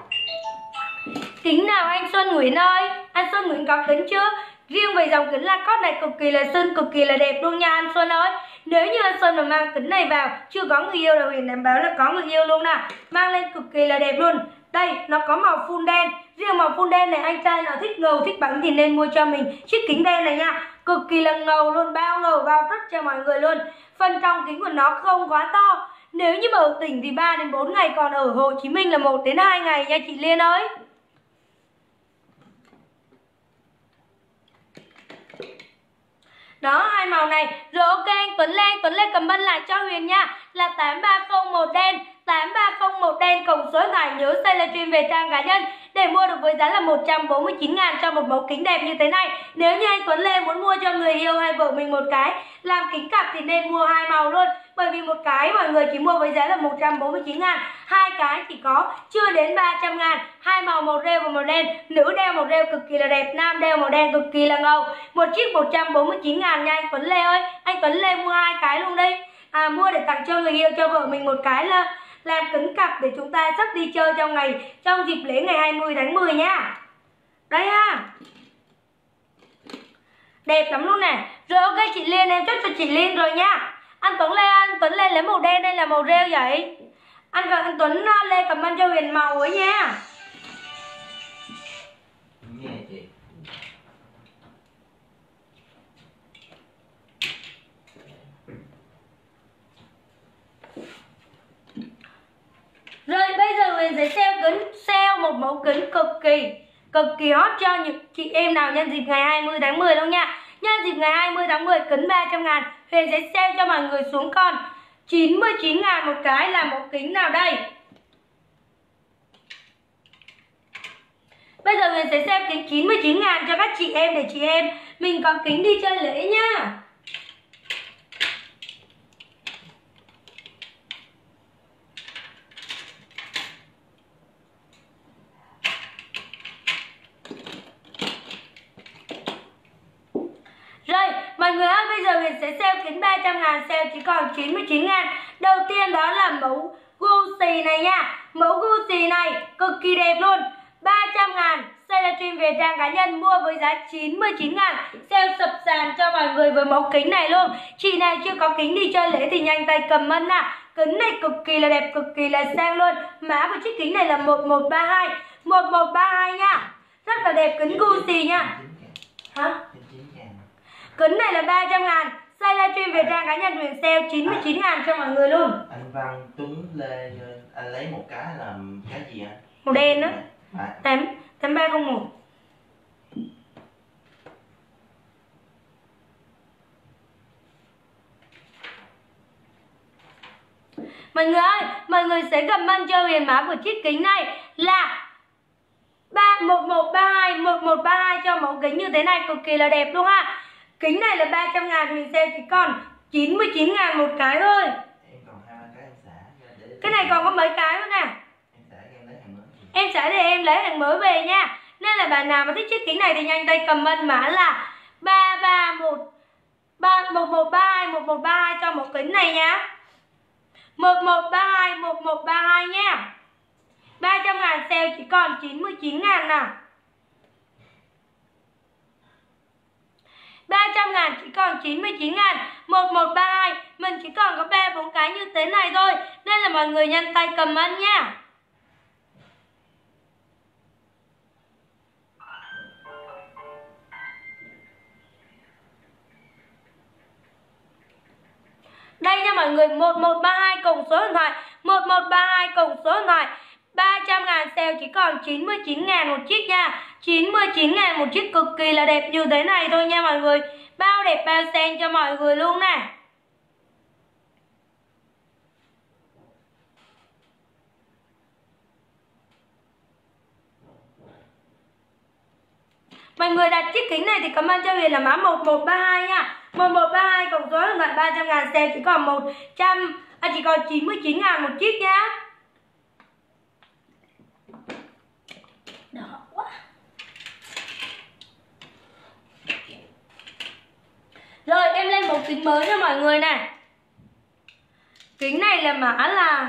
Kính nào anh Xuân Nguyễn ơi? Anh Xuân Nguyễn có kính chưa? Riêng về dòng kính Lacoste này cực kỳ là xinh, cực kỳ là đẹp luôn nha anh Xuân ơi. Nếu như anh Xuân mà mang kính này vào chưa có người yêu là Huyền đảm bảo là có người yêu luôn nè. Mang lên cực kỳ là đẹp luôn. Đây, nó có màu full đen. Riêng màu full đen này anh trai nào thích ngầu, thích bắn thì nên mua cho mình chiếc kính đen này nha. Cực kỳ là ngầu luôn, bao ngầu, bao rất cho mọi người luôn. Phần trong kính của nó không quá to. Nếu như mà ở tỉnh thì 3 đến 4 ngày, còn ở Hồ Chí Minh là 1 đến 2 ngày nha chị Liên ơi. Đó, hai màu này. Rồi ok anh Tuấn Lê comment lại cho Huyền nha là 8301 đen, 8301 đen cộng số điện thoại, nhớ xây livestream về trang cá nhân để mua được với giá là 149.000 cho một mẫu kính đẹp như thế này. Nếu như anh Tuấn Lê muốn mua cho người yêu hay vợ mình một cái làm kính cặp thì nên mua hai màu luôn. Bởi vì một cái mọi người chỉ mua với giá là 149.000, hai cái chỉ có chưa đến 300.000, hai màu màu rêu và màu đen. Nữ đeo màu rêu cực kỳ là đẹp, nam đeo màu đen cực kỳ là ngầu. Một chiếc 149.000 nha anh Tuấn Lê ơi. Anh Tuấn Lê mua hai cái luôn đi. Mua để tặng cho người yêu, cho vợ mình một cái là làm kính cặp để chúng ta sắp đi chơi trong dịp lễ ngày 20 tháng 10 nha. Đây ha. Đẹp lắm luôn nè. Rồi ok chị Liên, em chốt cho chị Liên rồi nha. Anh Tuấn Lê lấy màu đen hay là màu rêu vậy? Anh Tuấn Lê comment cho Huyền màu ấy nha. Nghe chị. Rồi bây giờ Huyền sẽ sale một mẫu kính cực kỳ hot cho những chị em nào nhân dịp ngày 20 tháng 10 đâu nha. Nhân dịp ngày 20 tháng 10 kính 300.000, Huyền sẽ sale cho mọi người xuống còn 99.000 một cái. Là mẫu kính nào đây? Bây giờ Huyền sẽ sale kính 99.000 cho các chị em để chị em mình có kính đi chơi lễ nha. Rồi, mọi người ơi, bây giờ Huyền sẽ sale kính 300.000, sale chỉ còn 99.000. Đầu tiên đó là mẫu Gucci này nha. Mẫu Gucci này cực kỳ đẹp luôn. 300.000, sale livestream về trang cá nhân mua với giá 99.000. Sale sập sàn cho mọi người với mẫu kính này luôn. Chị này chưa có kính đi chơi lễ thì nhanh tay comment nè. Kính này cực kỳ là đẹp, cực kỳ là sang luôn. Mã của chiếc kính này là 1132. 1132 nha. Rất là đẹp kính Gucci nha. Hả? Kính này là 300.000, Like livestream về trang cá nhân Huyền sale 99.000 cho mọi người luôn. Anh Văn Tuấn Lê, anh lấy một cái là cái gì anh? Màu đen đó. 8301. Mọi người ơi, mọi người sẽ comment cho Huyền mã của chiếc kính này là 1132 cho mẫu kính như thế này, cực kỳ là đẹp luôn ha. Kính này là 300.000, Huyền sale chỉ còn 99.000 một cái thôi. Em còn 2-3 cái em xả. Cái này còn có mấy cái nữa nè. Em xả em lấy hàng mới. Em xả thì em lấy hàng mới về nha. Nên là bạn nào mà thích chiếc kính này thì nhanh tay comment mã là 1132 cho mẫu kính này nha. 1132 nha. 300.000 sale chỉ còn 99.000 nè. 300.000 chỉ còn 99.000. 1132 mình chỉ còn có 3-4 cái như thế này thôi. Nên là mọi người nhanh tay comment nha. Đây nha mọi người, 1132 cùng số điện thoại, 1132 cùng số điện thoại. 300.000 sale chỉ còn 99.000 một chiếc nha. 99.000 một chiếc cực kỳ là đẹp như thế này thôi nha mọi người. Bao đẹp bao sen cho mọi người luôn nè. Mọi người đặt chiếc kính này thì comment cho Huyền là mã 1132 nha. 1132 cộng số điện thoại, 300.000 sale chỉ còn chỉ còn 99.000 một chiếc nha. Đỏ quá. Rồi em lên một kính mới cho mọi người nè. Kính này là mã là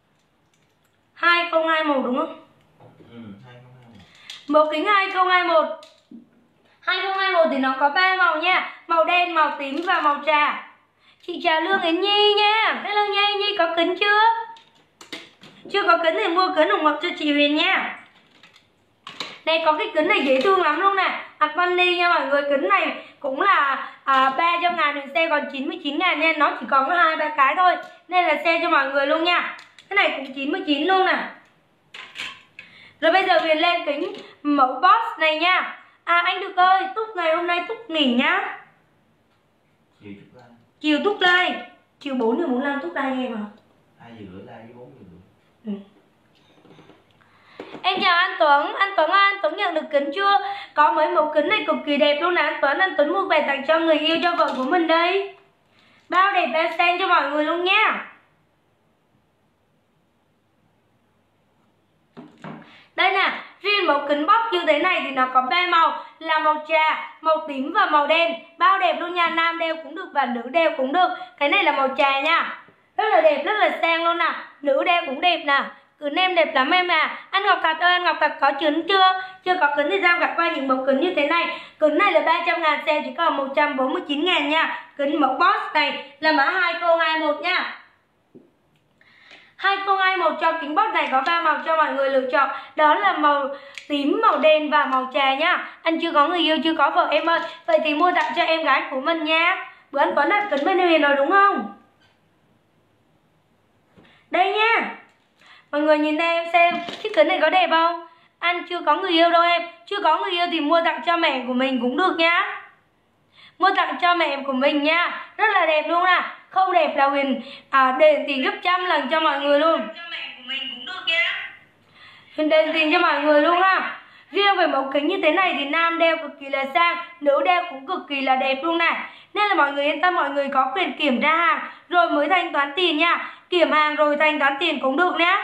2021 đúng không? 2021. Một kính 2021. 2021 thì nó có 3 màu nha. Màu đen, màu tím và màu trà. Chị chào Lương Yến Nhi nha. Hello Nhi, Nhi có kính chưa? Chưa có kính thì mua kính ủng hộ cho chị Huyền nha. Đây có cái kính này dễ thương lắm luôn nè. Hạt vani nha mọi người. Kính này cũng là 300.000 Huyền sale còn 99.000 nha. Nó chỉ còn có 2-3 cái thôi. Nên là sale cho mọi người luôn nha. Cái này cũng 99 luôn nè. Rồi bây giờ Huyền lên kính mẫu boss này nha. Anh Được ơi, Túc ngày hôm nay Túc nghỉ nhá. Chiều Túc live. Chiều 4 giờ 45 Túc live nghe vào. 2 giờ rưỡi live với 4 giờ rưỡi. Em chào anh Tuấn. Anh Tuấn nhận được kính chưa? Có mấy mẫu kính này cực kỳ đẹp luôn nè anh Tuấn mua về tặng cho người yêu, cho vợ của mình đây. Bao đẹp bao sen cho mọi người luôn nha. Đây nè, riêng mẫu kính box như thế này thì nó có 3 màu là màu trà, màu tím và màu đen. Bao đẹp luôn nha, nam đeo cũng được và nữ đeo cũng được. Cái này là màu trà nha. Rất là đẹp, rất là sang luôn nè. Nữ đeo cũng đẹp nè. Kính em đẹp lắm em à. Anh Ngọc Thạch ơi, anh Ngọc Thạch có kính chưa? Chưa có kính thì Giang gặp qua những mẫu kính như thế này. Kính này là 300.000 sale chỉ còn 149.000 nha. Kính mẫu box này là mã 2021 nha. 2021 cho kính box này có 3 màu cho mọi người lựa chọn. Đó là màu tím, màu đen và màu trà nha. Anh chưa có người yêu, chưa có vợ em ơi. Vậy thì mua tặng cho em gái của mình nha. Bữa anh Tuấn đặt kính bên Huyền rồi đúng không? Đây nha. Mọi người nhìn đây em xem. Chiếc kính này có đẹp không? Anh chưa có người yêu đâu em. Chưa có người yêu thì mua tặng cho mẹ của mình cũng được nha. Mua tặng cho mẹ của mình nha. Rất là đẹp luôn nè. Không đẹp là Huyền đền tiền gấp 100 lần cho mọi người luôn. Huyền đền tiền cho mọi người luôn ha. Riêng về mẫu kính như thế này thì nam đeo cực kỳ là sang, nữ đeo cũng cực kỳ là đẹp luôn nè. Nên là mọi người yên tâm, mọi người có quyền kiểm tra hàng rồi mới thanh toán tiền nha. Kiểm hàng rồi thanh toán tiền cũng được nhé.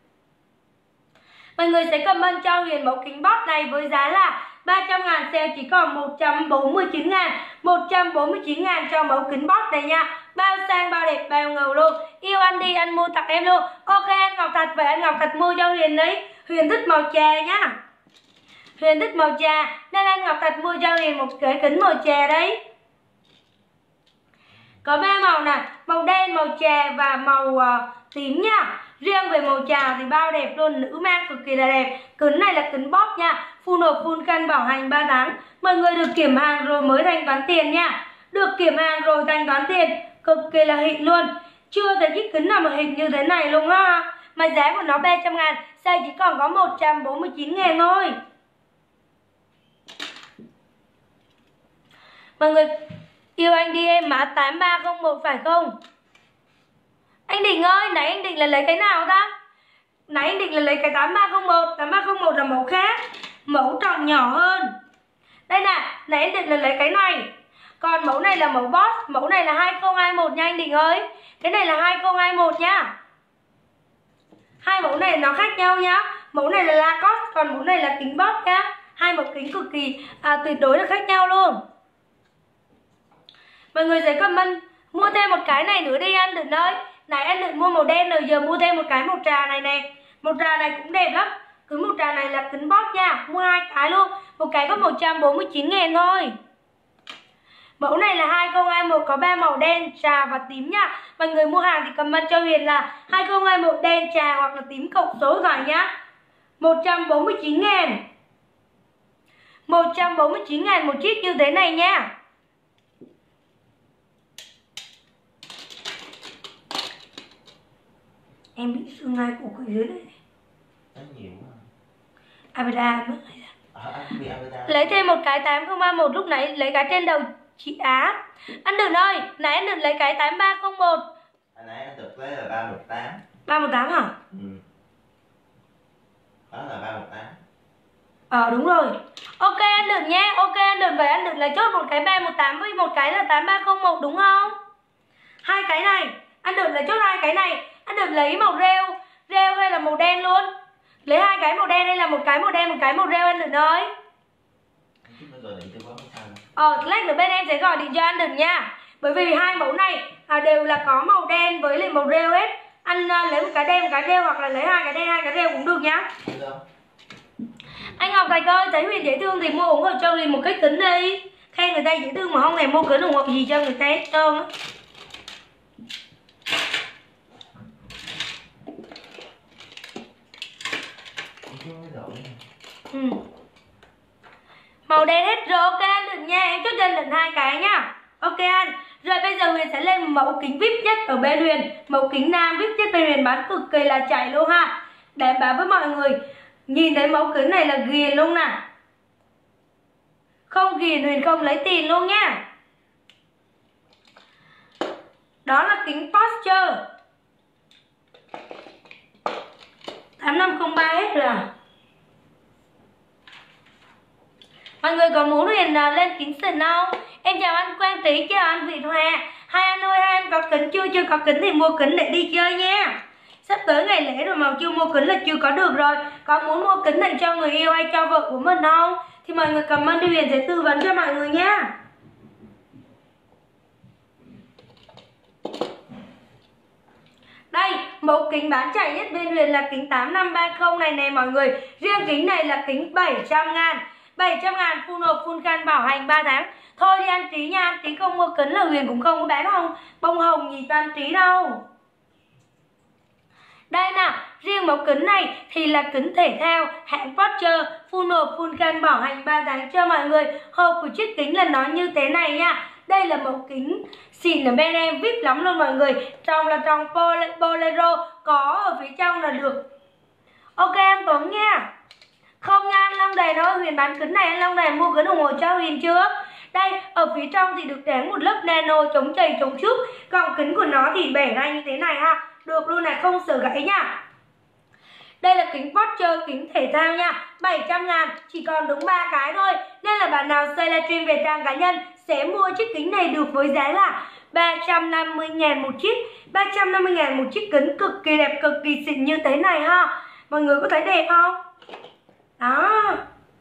Mọi người sẽ comment cho Huyền mẫu kính box này với giá là 300.000 sale chỉ còn 149.000. 149.000 cho mẫu kính box này nha. Bao sang, bao đẹp, bao ngầu luôn. Yêu anh đi, anh mua tặng em luôn. Ok anh Ngọc Thạch, vậy anh Ngọc Thạch mua cho Huyền đấy. Huyền thích màu trà nhá. Huyền thích màu trà nên anh Ngọc Thạch mua cho Huyền một cái kính màu trà đấy. Có 3 màu nè, màu đen, màu trà và màu tím nha. Riêng về màu trà thì bao đẹp luôn, nữ mang cực kỳ là đẹp. Kính này là kính box nha, full hộp full cân bảo hành 3 tháng. Mọi người được kiểm hàng rồi mới thanh toán tiền nha. Được kiểm hàng rồi thanh toán tiền, cực kỳ là xịn luôn. Chưa thấy chiếc kính nào mà xịn như thế này luôn ha. Mà giá của nó 300.000, size chỉ còn có 149.000 thôi. Mọi người yêu anh đi em mã 8301 phải không? Anh Định ơi, nãy anh Định là lấy cái nào ta? Nãy anh Định là lấy cái 8301, 8301 là mẫu khác, mẫu trọng nhỏ hơn. Đây nè, nãy anh Định là lấy cái này. Còn mẫu này là mẫu Boss, mẫu này là 2021 nha anh Định ơi. Cái này là 2021 nha. Hai mẫu này nó khác nhau nhá. Mẫu này là Lacoste, còn mẫu này là kính Boss nhá. Hai mẫu kính cực kỳ tuyệt đối là khác nhau luôn. Mọi người sẽ comment mua thêm một cái này nữa đi anh Định ơi. Nãy anh Định mua màu đen rồi, giờ mua thêm một cái màu trà này nè. Màu trà này cũng đẹp lắm. Cứ màu trà này là kính Boss nha. Mua hai cái luôn. Một cái có 149.000 thôi. Mẫu này là 2021 có 3 màu đen, trà và tím nha. Mọi người mua hàng thì comment cho Huyền là 2021 đen, trà hoặc là tím cộng số gọi nhá. 149.000. 149.000 một chiếc như thế này nha. Em bị xương ngay cổ quỷ dưới đây. Nó nhiều quá. Aveda nữa. Aveda. Lấy thêm một cái 8031 lúc nãy lấy cái trên đầu chị Á. Anh Đừng ơi, nãy anh Đừng lấy cái 8301. Hồi nãy anh được lấy là 318. 318 hả? Ừ. Đó là 318. Đúng rồi. Ok anh Đừng nhé, ok anh Đừng. Vậy anh Đừng lấy chốt một cái 318 với một cái là 8301 đúng không? Hai cái này, anh Đừng lấy chốt hai cái này. Anh Đừng lấy màu rêu hay là màu đen luôn? Lấy hai cái màu đen hay là một cái màu đen, một cái màu rêu anh Đừng ơi. Lát nữa bên em sẽ gọi điện cho anh Đừng nha. Bởi vì hai mẫu này đều là có màu đen với lại màu rêu hết. Anh lấy một cái đen, một cái rêu hoặc là lấy hai cái đen, hai cái rêu cũng được nhá. Anh Ngọc Thạch ơi, thấy Huyền dễ thương thì mua ủng hộ cho Huyền một cái kính đi. Khen người ta dễ thương mà không thèm mua kính ủng hộ gì cho người ta hết trơn á. Màu đen hết rồi, ok anh Đừng nha, em chốt cho anh Đừng hai cái nha. Ok anh. Rồi bây giờ Huyền sẽ lên mẫu kính VIP nhất ở bên Huyền. Mẫu kính nam VIP nhất bên Huyền bán cực kỳ là chạy luôn ha. Đảm bảo với mọi người. Nhìn thấy mẫu kính này là ghiền luôn nè. Không ghiền Huyền không lấy tiền luôn nha. Đó là kính Posture 8503 hết rồi. Mọi người có muốn Huyền lên kính xịn không? Em chào anh Quang Trí, chào anh Việt Hòa. Hai anh ơi, hai anh có kính chưa? Chưa có kính thì mua kính để đi chơi nha. Sắp tới ngày lễ rồi mà chưa mua kính là chưa có được rồi. Có muốn mua kính này cho người yêu hay cho vợ của mình không? Thì mọi người comment đi, Huyền sẽ tư vấn cho mọi người nha. Đây, mẫu kính bán chạy nhất bên Huyền là kính 8530 này nè mọi người. Riêng kính này là kính 700.000. 700.000 full hộp full can bảo hành 3 tháng. Thôi đi anh Trí nha, anh Trí không mua kính là Huyền cũng không có bán không bông hồng gì cho anh Trí đâu. Đây nè, riêng mẫu kính này thì là kính thể thao hãng Posture, full hộp full can bảo hành 3 tháng cho mọi người. Hộp của chiếc kính là nó như thế này nha. Đây là mẫu kính xịn ở bên em, VIP lắm luôn mọi người. Trong là trong Bolero, có ở phía trong là được. Ok anh Tuấn nha. Không nha anh Long Đề thôi, Huyền bán kính này anh Long Đề mua kính ủng hộ cho Huyền chưa? Đây, ở phía trong thì được dán một lớp nano chống chảy chống xước. Còn kính của nó thì bẻ ra như thế này ha. Được luôn này, không sợ gãy nha. Đây là kính Posture, kính thể thao nha. 700.000, chỉ còn đúng 3 cái thôi. Nên là bạn nào xây livestream về trang cá nhân sẽ mua chiếc kính này được với giá là 350.000 một chiếc. 350.000 một chiếc kính cực kỳ đẹp, cực kỳ xịn như thế này ha. Mọi người có thấy đẹp không? Đó.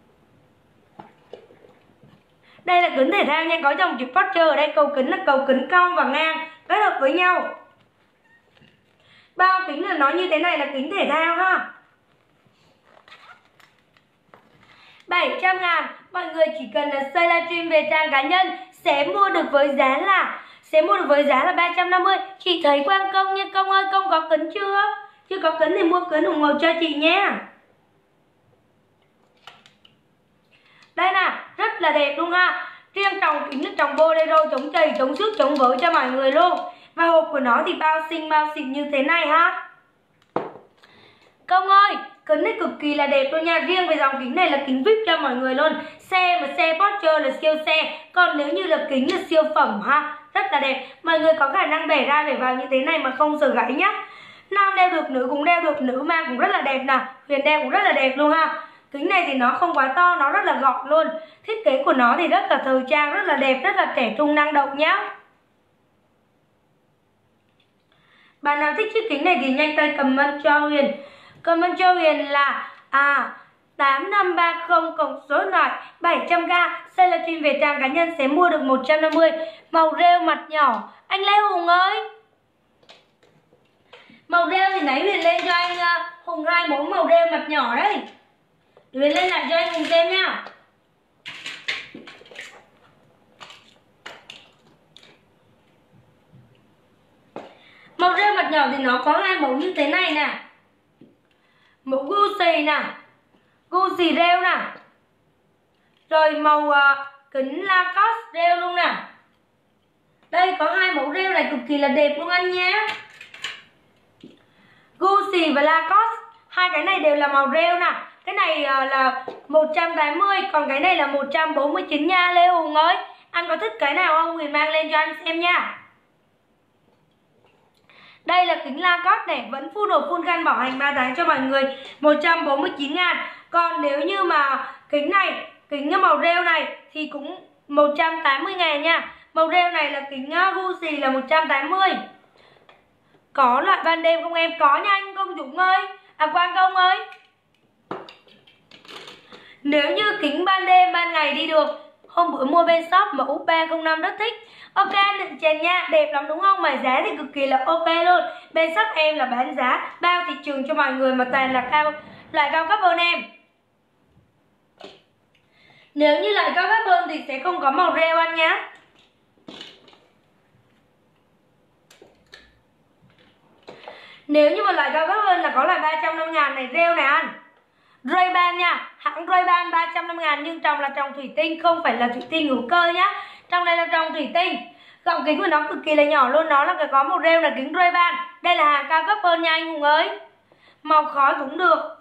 Đây là kính thể thao nha, có dòng chữ Posture ở đây. Cầu kính là cầu kính cong và ngang kết hợp với nhau. Bao kính là nó như thế này là kính thể thao ha. 700.000, mọi người chỉ cần là xây livestream về trang cá nhân sẽ mua được với giá là 350. Chị thấy Quang Công nha, Công ơi, Công có kính chưa? Chưa có kính thì mua kính ủng hộ cho chị nha. Đây nè, rất là đẹp luôn ha. Riêng trồng kính là trồng bolero, chống chày, chống xước, chống vỡ cho mọi người luôn. Và hộp của nó thì bao xinh bao xịn như thế này ha. Công ơi, kính này cực kỳ là đẹp luôn nha. Riêng về dòng kính này là kính VIP cho mọi người luôn. Xe mà xe Porsche là siêu xe. Còn nếu như là kính là siêu phẩm ha, rất là đẹp. Mọi người có khả năng bẻ ra bẻ vào như thế này mà không sợ gãy nhá. Nam đeo được, nữ cũng đeo được, nữ mang cũng rất là đẹp nè. Huyền đeo cũng rất là đẹp luôn ha. Kính này thì nó không quá to, nó rất là gọn luôn. Thiết kế của nó thì rất là thời trang, rất là đẹp, rất là trẻ trung năng động nhá. Bạn nào thích chiếc kính này thì nhanh tay comment cho Huyền. Comment cho Huyền là 8530 cộng số điện thoại 700k. Xe là chuyên về trang cá nhân sẽ mua được 150. Màu rêu mặt nhỏ. Anh Lê Hùng ơi, màu rêu thì nãy Huyền lên cho anh Hùng 2 mẫu màu rêu mặt nhỏ đấy. Huyền lên lại cho anh Hùng xem nha. Màu rêu mặt nhỏ thì nó có 2 mẫu như thế này nè. Mẫu Gucci nè, Gucci rêu nè. Rồi màu kính Lacoste rêu luôn nè. Đây có 2 mẫu rêu này cực kỳ là đẹp luôn anh nhé. Gucci và Lacoste, hai cái này đều là màu rêu nè. Cái này là 180, còn cái này là 149 nha Lê Hùng ơi. Anh có thích cái nào không? Huyền mang lên cho anh xem nha. Đây là kính Lacoste này, vẫn full nổi full can bảo hành 3 tháng cho mọi người, 149.000. Còn nếu như mà kính này, kính màu rêu này thì cũng 180.000 nha. Màu rêu này là kính Gucci là 180. Có loại ban đêm không em? Có nha anh Công Dũng ơi, Quang Công ơi. Nếu như kính ban đêm ban ngày đi được. Hôm bữa mua bên shop mẫu 305 rất thích. Ok anh định chèn nha, đẹp lắm đúng không? Mà giá thì cực kỳ là ok luôn. Bên shop em là bán giá bao thị trường cho mọi người mà toàn là loại cao cấp hơn em. Nếu như loại cao cấp hơn thì sẽ không có màu rêu anh nhá. Nếu như mà loại cao cấp hơn là có loại 350.000 này, rêu này anh. Ray-Ban nha, hãng Ray-Ban 350.000 nhưng trong là trong thủy tinh, không phải là thủy tinh hữu cơ nhá. Trong đây là trong thủy tinh. Gọng kính của nó cực kỳ là nhỏ luôn, nó là có một rêu là kính Ray-Ban. Đây là hàng cao cấp hơn nha anh Hùng ơi. Màu khói cũng được.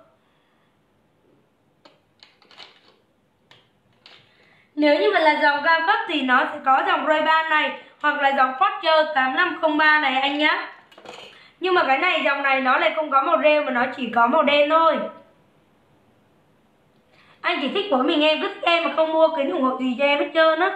Nếu như mà là dòng cao cấp thì nó sẽ có dòng Ray-Ban này hoặc là dòng Porsche 8503 này anh nhá. Nhưng mà cái này dòng này nó lại không có màu rêu mà nó chỉ có màu đen thôi. Anh chỉ thích mỗi mình em, thích em mà không mua kính ủng hộ gì cho em hết trơn á.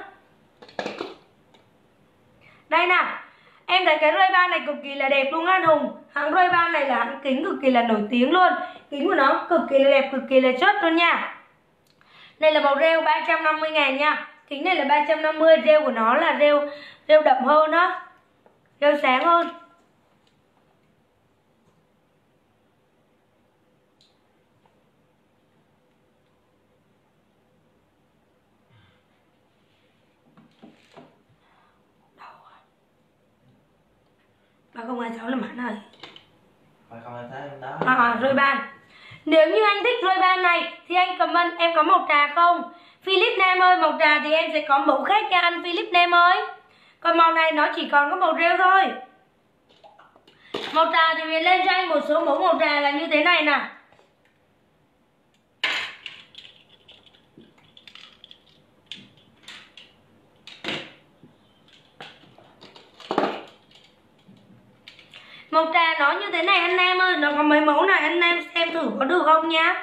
Đây nè, em thấy cái Ray-Ban này cực kỳ là đẹp luôn anh Hùng. Hãng Ray-Ban này là hãng kính cực kỳ là nổi tiếng luôn. Kính của nó cực kỳ là đẹp, cực kỳ là chất luôn nha. Đây là màu rêu 350.000 nha. Kính này là 350, rêu của nó là rêu đậm hơn đó, rêu sáng hơn. Ba không ai cháu là mã này. Ray-Ban. Nếu như anh thích Ray-Ban này thì anh comment em có màu trà không? Philip Nam ơi, màu trà thì em sẽ có mẫu khác cho anh Philip Nam ơi. Còn màu này nó chỉ còn có màu rêu thôi. Màu trà thì mình lên cho anh một số mẫu màu trà là như thế này nè. Màu trà nó như thế này anh em ơi, nó có mấy mẫu này anh em xem thử có được không nhá.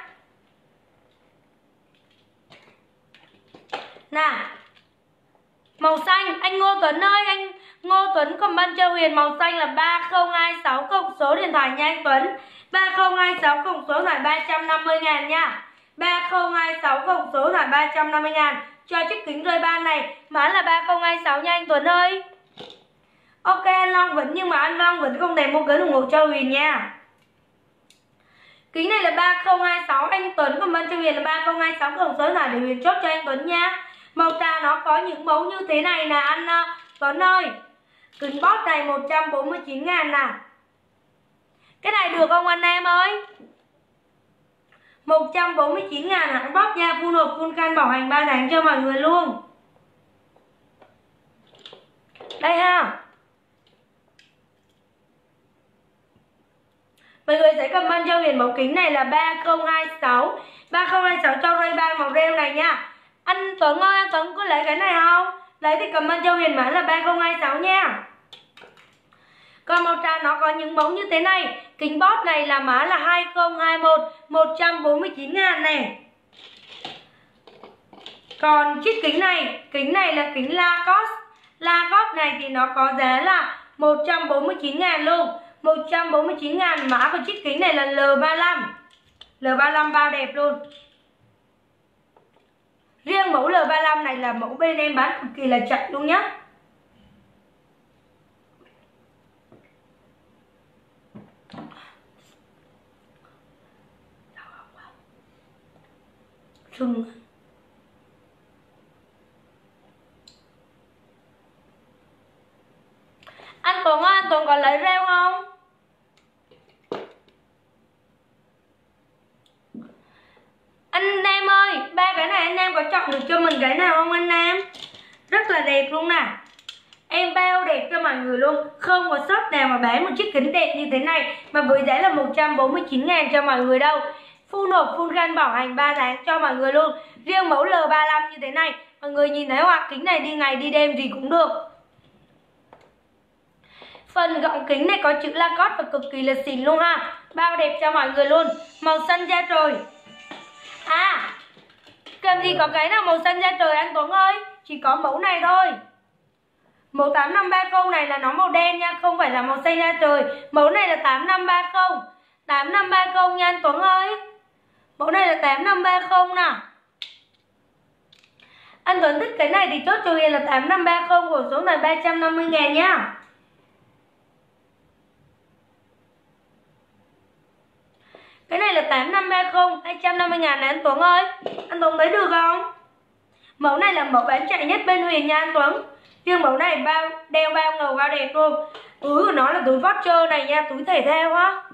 Nè, màu xanh, anh Ngô Tuấn ơi, anh Ngô Tuấn comment cho Huyền màu xanh là 3026 cộng số điện thoại nha anh Tuấn. 3026 cộng số điện thoại 350.000 nha. 3026 cộng số điện thoại 350.000 cho chiếc kính Ray-Ban này, mã là 3026 nha anh Tuấn ơi. Ok anh Long Vĩnh, nhưng mà anh Long Vĩnh không thể mua kính ủng hộ cho Huyền nha. Kính này là 3026, anh Tuấn comment cho Huyền là 3026 cộng số điện thoại để Huyền chốt cho anh Tuấn nha. Màu trà nó có những mẫu như thế này nè anh Tuấn ơi. Kính bót này 149.000 nè. Cái này được không anh em ơi? 149.000 hãng bót nha, full hộp full can bảo hành 3 tháng cho mọi người luôn. Đây ha. Mọi người sẽ comment cho Huyền mẫu kính này là 3026. 3026 cho Ray-Ban màu rêu này nha. Anh Tuấn ơi, anh Tuấn có lấy cái này không? Lấy thì comment cho Huyền mã là 3026 nha. Còn màu trà nó có những mẫu như thế này. Kính bóp này là mã là 2021, 149.000 này. Còn chiếc kính này là kính Lacoste. Lacoste này thì nó có giá là 149.000 luôn. 149.000, mã của chiếc kính này là L35. L35 bao đẹp luôn. Riêng mẫu L35 này là mẫu bên em bán cực kỳ là chạy luôn nhá. Sưng. Anh Tuấn ơi, anh Tuấn còn lấy rêu không? Anh Nam ơi, ba cái này anh Nam có chọn được cho mình cái nào không anh Nam? Rất là đẹp luôn nè. Em bao đẹp cho mọi người luôn. Không có shop nào mà bán một chiếc kính đẹp như thế này mà với giá là 149.000 cho mọi người đâu. Full nộp, full ganh bảo hành 3 tháng cho mọi người luôn. Riêng mẫu L35 như thế này, mọi người nhìn thấy hoặc kính này đi ngày đi đêm gì cũng được. Phần gọng kính này có chữ Lacoste và cực kỳ là xịn luôn ha. Bao đẹp cho mọi người luôn. Màu xanh da trời. À, cần gì có cái nào màu xanh da trời anh Tuấn ơi. Chỉ có mẫu này thôi. Mẫu 8530 này là nó màu đen nha, không phải là màu xanh da trời. Mẫu này là 8530. 8530 nha anh Tuấn ơi. Mẫu này là 8530 nè. Anh Tuấn thích cái này thì chốt cho Huyền là 8530 của số này 350.000 nha. Cái này là 8530, 250.000 này anh Tuấn ơi. Anh Tuấn thấy được không? Mẫu này là mẫu bán chạy nhất bên Huyền nha anh Tuấn. Riêng mẫu này đeo bao ngầu bao đẹp luôn. Túi của nó là túi voucher này nha, túi thể thao á.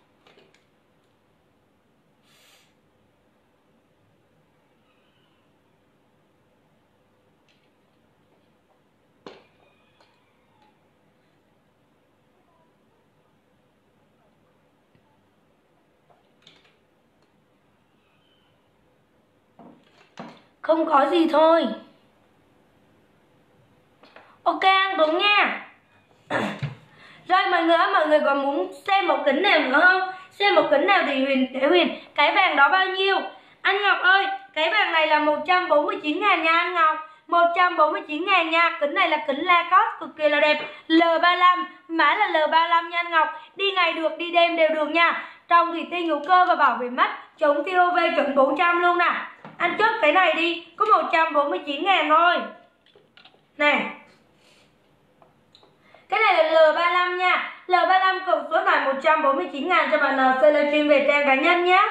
Không có gì thôi. Ok anh Tuấn nha. Rồi mọi người còn muốn xem một kính nào nữa không? Xem một kính nào thì Huyền cái vàng đó bao nhiêu? Anh Ngọc ơi, cái vàng này là 149.000 nha anh Ngọc. 149.000 nha. Kính này là kính Lacoste cực kỳ là đẹp. L35, mã là L35 nha anh Ngọc. Đi ngày được, đi đêm đều được nha. Trong thủy tinh hữu cơ và bảo vệ mắt, chống tia UV chuẩn 400 luôn nè. Anh chốt cái này đi, có 149.000 thôi. Này. Cái này là L35 nha. L35 cộng số này 149.000 cho bạn nào livestream về trang cá nhân nhé.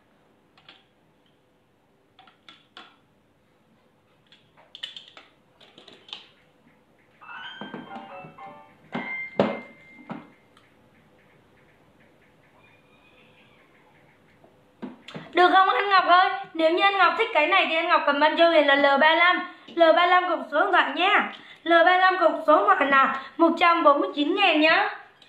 Được không anh Ngọc ơi? Nếu như anh Ngọc thích cái này thì anh Ngọc comment cho Huyền là L35. L35 cộng số điện thoại nha. L35 cộng số điện thoại là 149.000 nhá.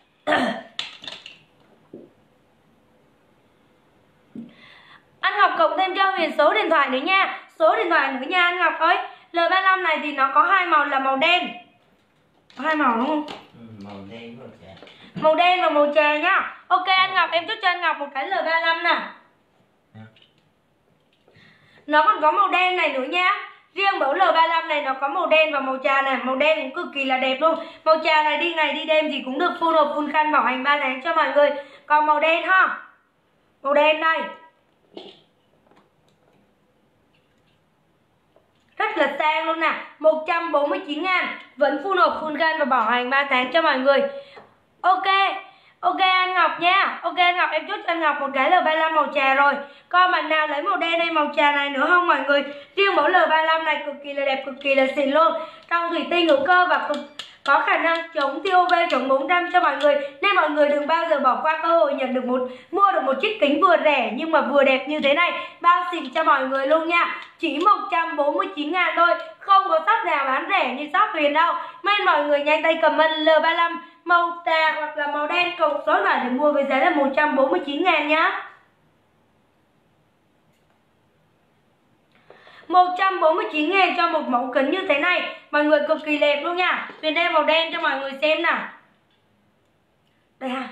Anh Ngọc cộng thêm cho Huyền số điện thoại nữa nha. Số điện thoại nữa nha anh Ngọc ơi. L35 này thì nó có hai màu là màu đen. Có hai màu đúng không? Màu đen và màu trà. Màu đen và màu trà nhá. Ok anh Ngọc, em chúc cho anh Ngọc một cái L35 nè. Nó còn có màu đen này nữa nha. Riêng mẫu L35 này nó có màu đen và màu trà này. Màu đen cũng cực kỳ là đẹp luôn. Màu trà này đi ngày đi đêm gì cũng được. Full hộp full khăn bảo hành 3 tháng cho mọi người. Còn màu đen ha. Màu đen đây. Rất là sang luôn nè. 149.000. Vẫn full hộp full khăn và bảo hành 3 tháng cho mọi người. Ok. Ok anh Ngọc nha. Ok anh Ngọc, em chúc anh Ngọc một cái L35 màu trà rồi. Còn bạn nào lấy màu đen hay màu trà này nữa không mọi người? Riêng mẫu L35 này cực kỳ là đẹp, cực kỳ là xịn luôn. Trong thủy tinh hữu cơ có khả năng chống tiêu UV chống 400 cho mọi người, nên mọi người đừng bao giờ bỏ qua cơ hội nhận được mua được một chiếc kính vừa rẻ nhưng mà vừa đẹp như thế này, bao xịn cho mọi người luôn nha. Chỉ 149.000 thôi, không có shop nào bán rẻ như shop Huyền đâu. Nên mọi người nhanh tay comment L35 màu trà hoặc là màu đen cộng số lại để mua với giá là 149.000 nhá. 149.000 cho một mẫu kính như thế này, mọi người cực kỳ đẹp luôn nha. Huyền đem màu đen cho mọi người xem nè. Đây ha.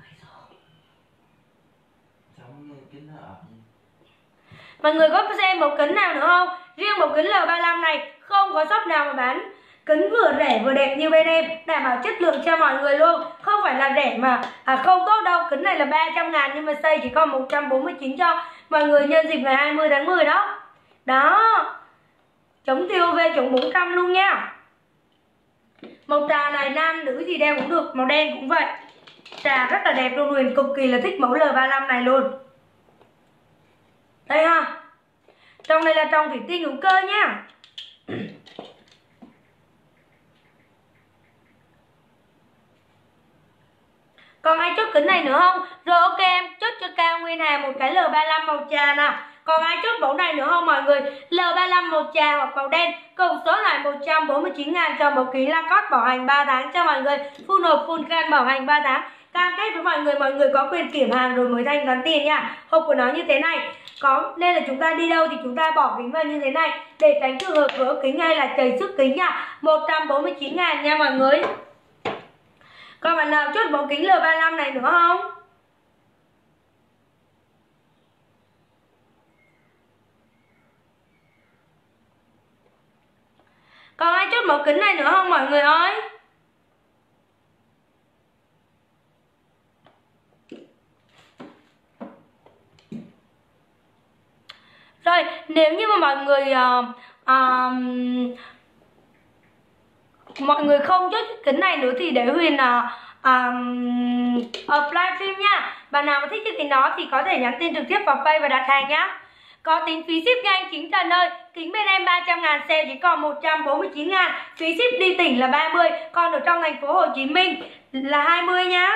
Mọi người có xem mẫu kính nào nữa không? Riêng mẫu kính L35 này không có shop nào mà bán kính vừa rẻ vừa đẹp như bên em, đảm bảo chất lượng cho mọi người luôn. Không phải là rẻ mà không tốt đâu. Kính này là 300.000 nhưng mà size chỉ còn 149 cho mọi người nhân dịp ngày 20 tháng 10 đó. Đó, chống tiêu UV chống 400 luôn nha. Màu trà này nam nữ gì đeo cũng được, màu đen cũng vậy. Trà rất là đẹp luôn, Huyền cực kỳ là thích mẫu L35 này luôn. Đây ha. Trong này là trong thủy tinh hữu cơ nha. Còn ai chốt kính này nữa không? Rồi ok em chốt cho Cao Nguyên Hà một cái L35 màu trà nè. Còn ai chốt mẫu này nữa không mọi người? L35 màu trà hoặc màu đen, cùng số lại 149.000 cho một kính Lacoste bảo hành 3 tháng cho mọi người. Full hộp full can bảo hành 3 tháng. Cam kết với mọi người có quyền kiểm hàng rồi mới thanh toán tiền nha. Hộp của nó như thế này. Nên là chúng ta đi đâu thì chúng ta bỏ kính vào như thế này để tránh trường hợp vỡ kính hay là chảy xước kính nha. 149.000 nha mọi người. Còn bạn nào chốt mẫu kính L35 này nữa không? Còn ai chốt mẫu kính này nữa không mọi người ơi? Rồi nếu như mà mọi người không chốt kính này nữa thì để Huyền livestream nha. Bạn nào mà thích chiếc kính đó thì có thể nhắn tin trực tiếp vào page và đặt hàng nhá. Có tính phí ship nhanh 9 Trần ơi. Kính bên em 300.000 sale chỉ còn 149.000. Phí ship đi tỉnh là 30, còn ở trong thành phố Hồ Chí Minh là 20 nhá.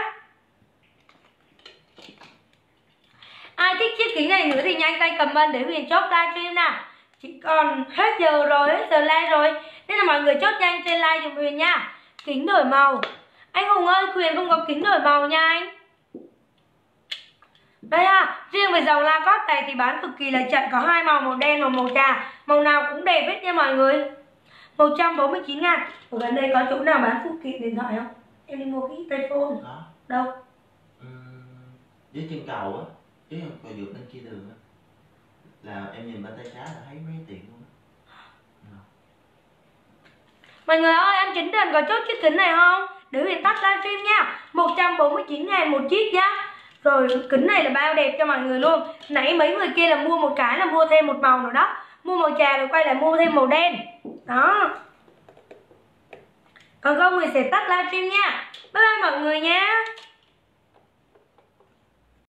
Ai thích chiếc kính này nữa thì nhanh tay comment để Huyền chốt livestream nè. Chỉ còn hết giờ rồi, hết giờ like rồi, nên là mọi người chốt nhanh trên like giùm Huyền nha. Kính đổi màu. Anh Hùng ơi, Huyền không có kính đổi màu nha anh. Đây à, riêng về dòng Lacoste này thì bán cực kỳ là chậm, có 2 màu, màu đen và màu trà. Màu nào cũng đẹp hết nha mọi người. 149.000. Ở gần đây có chỗ nào bán phụ kiện điện thoại không? Em đi mua cái iPhone. Đâu? Dưới chân cầu á, dưới cầu vượt bên kia đường á, là em nhìn bên tay trái là thấy mấy tiện luôn á. Mọi người ơi, anh Chính Trần có chốt chiếc kính này không? Để Huyền tắt livestream nha. 149.000 một chiếc nhá. Rồi kính này là bao đẹp cho mọi người luôn. Nãy mấy người kia là mua một cái là mua thêm một màu nữa đó. Mua màu trà rồi quay lại mua thêm màu đen. Đó. Còn không Huyền sẽ tắt livestream nha. Bye bye mọi người nha.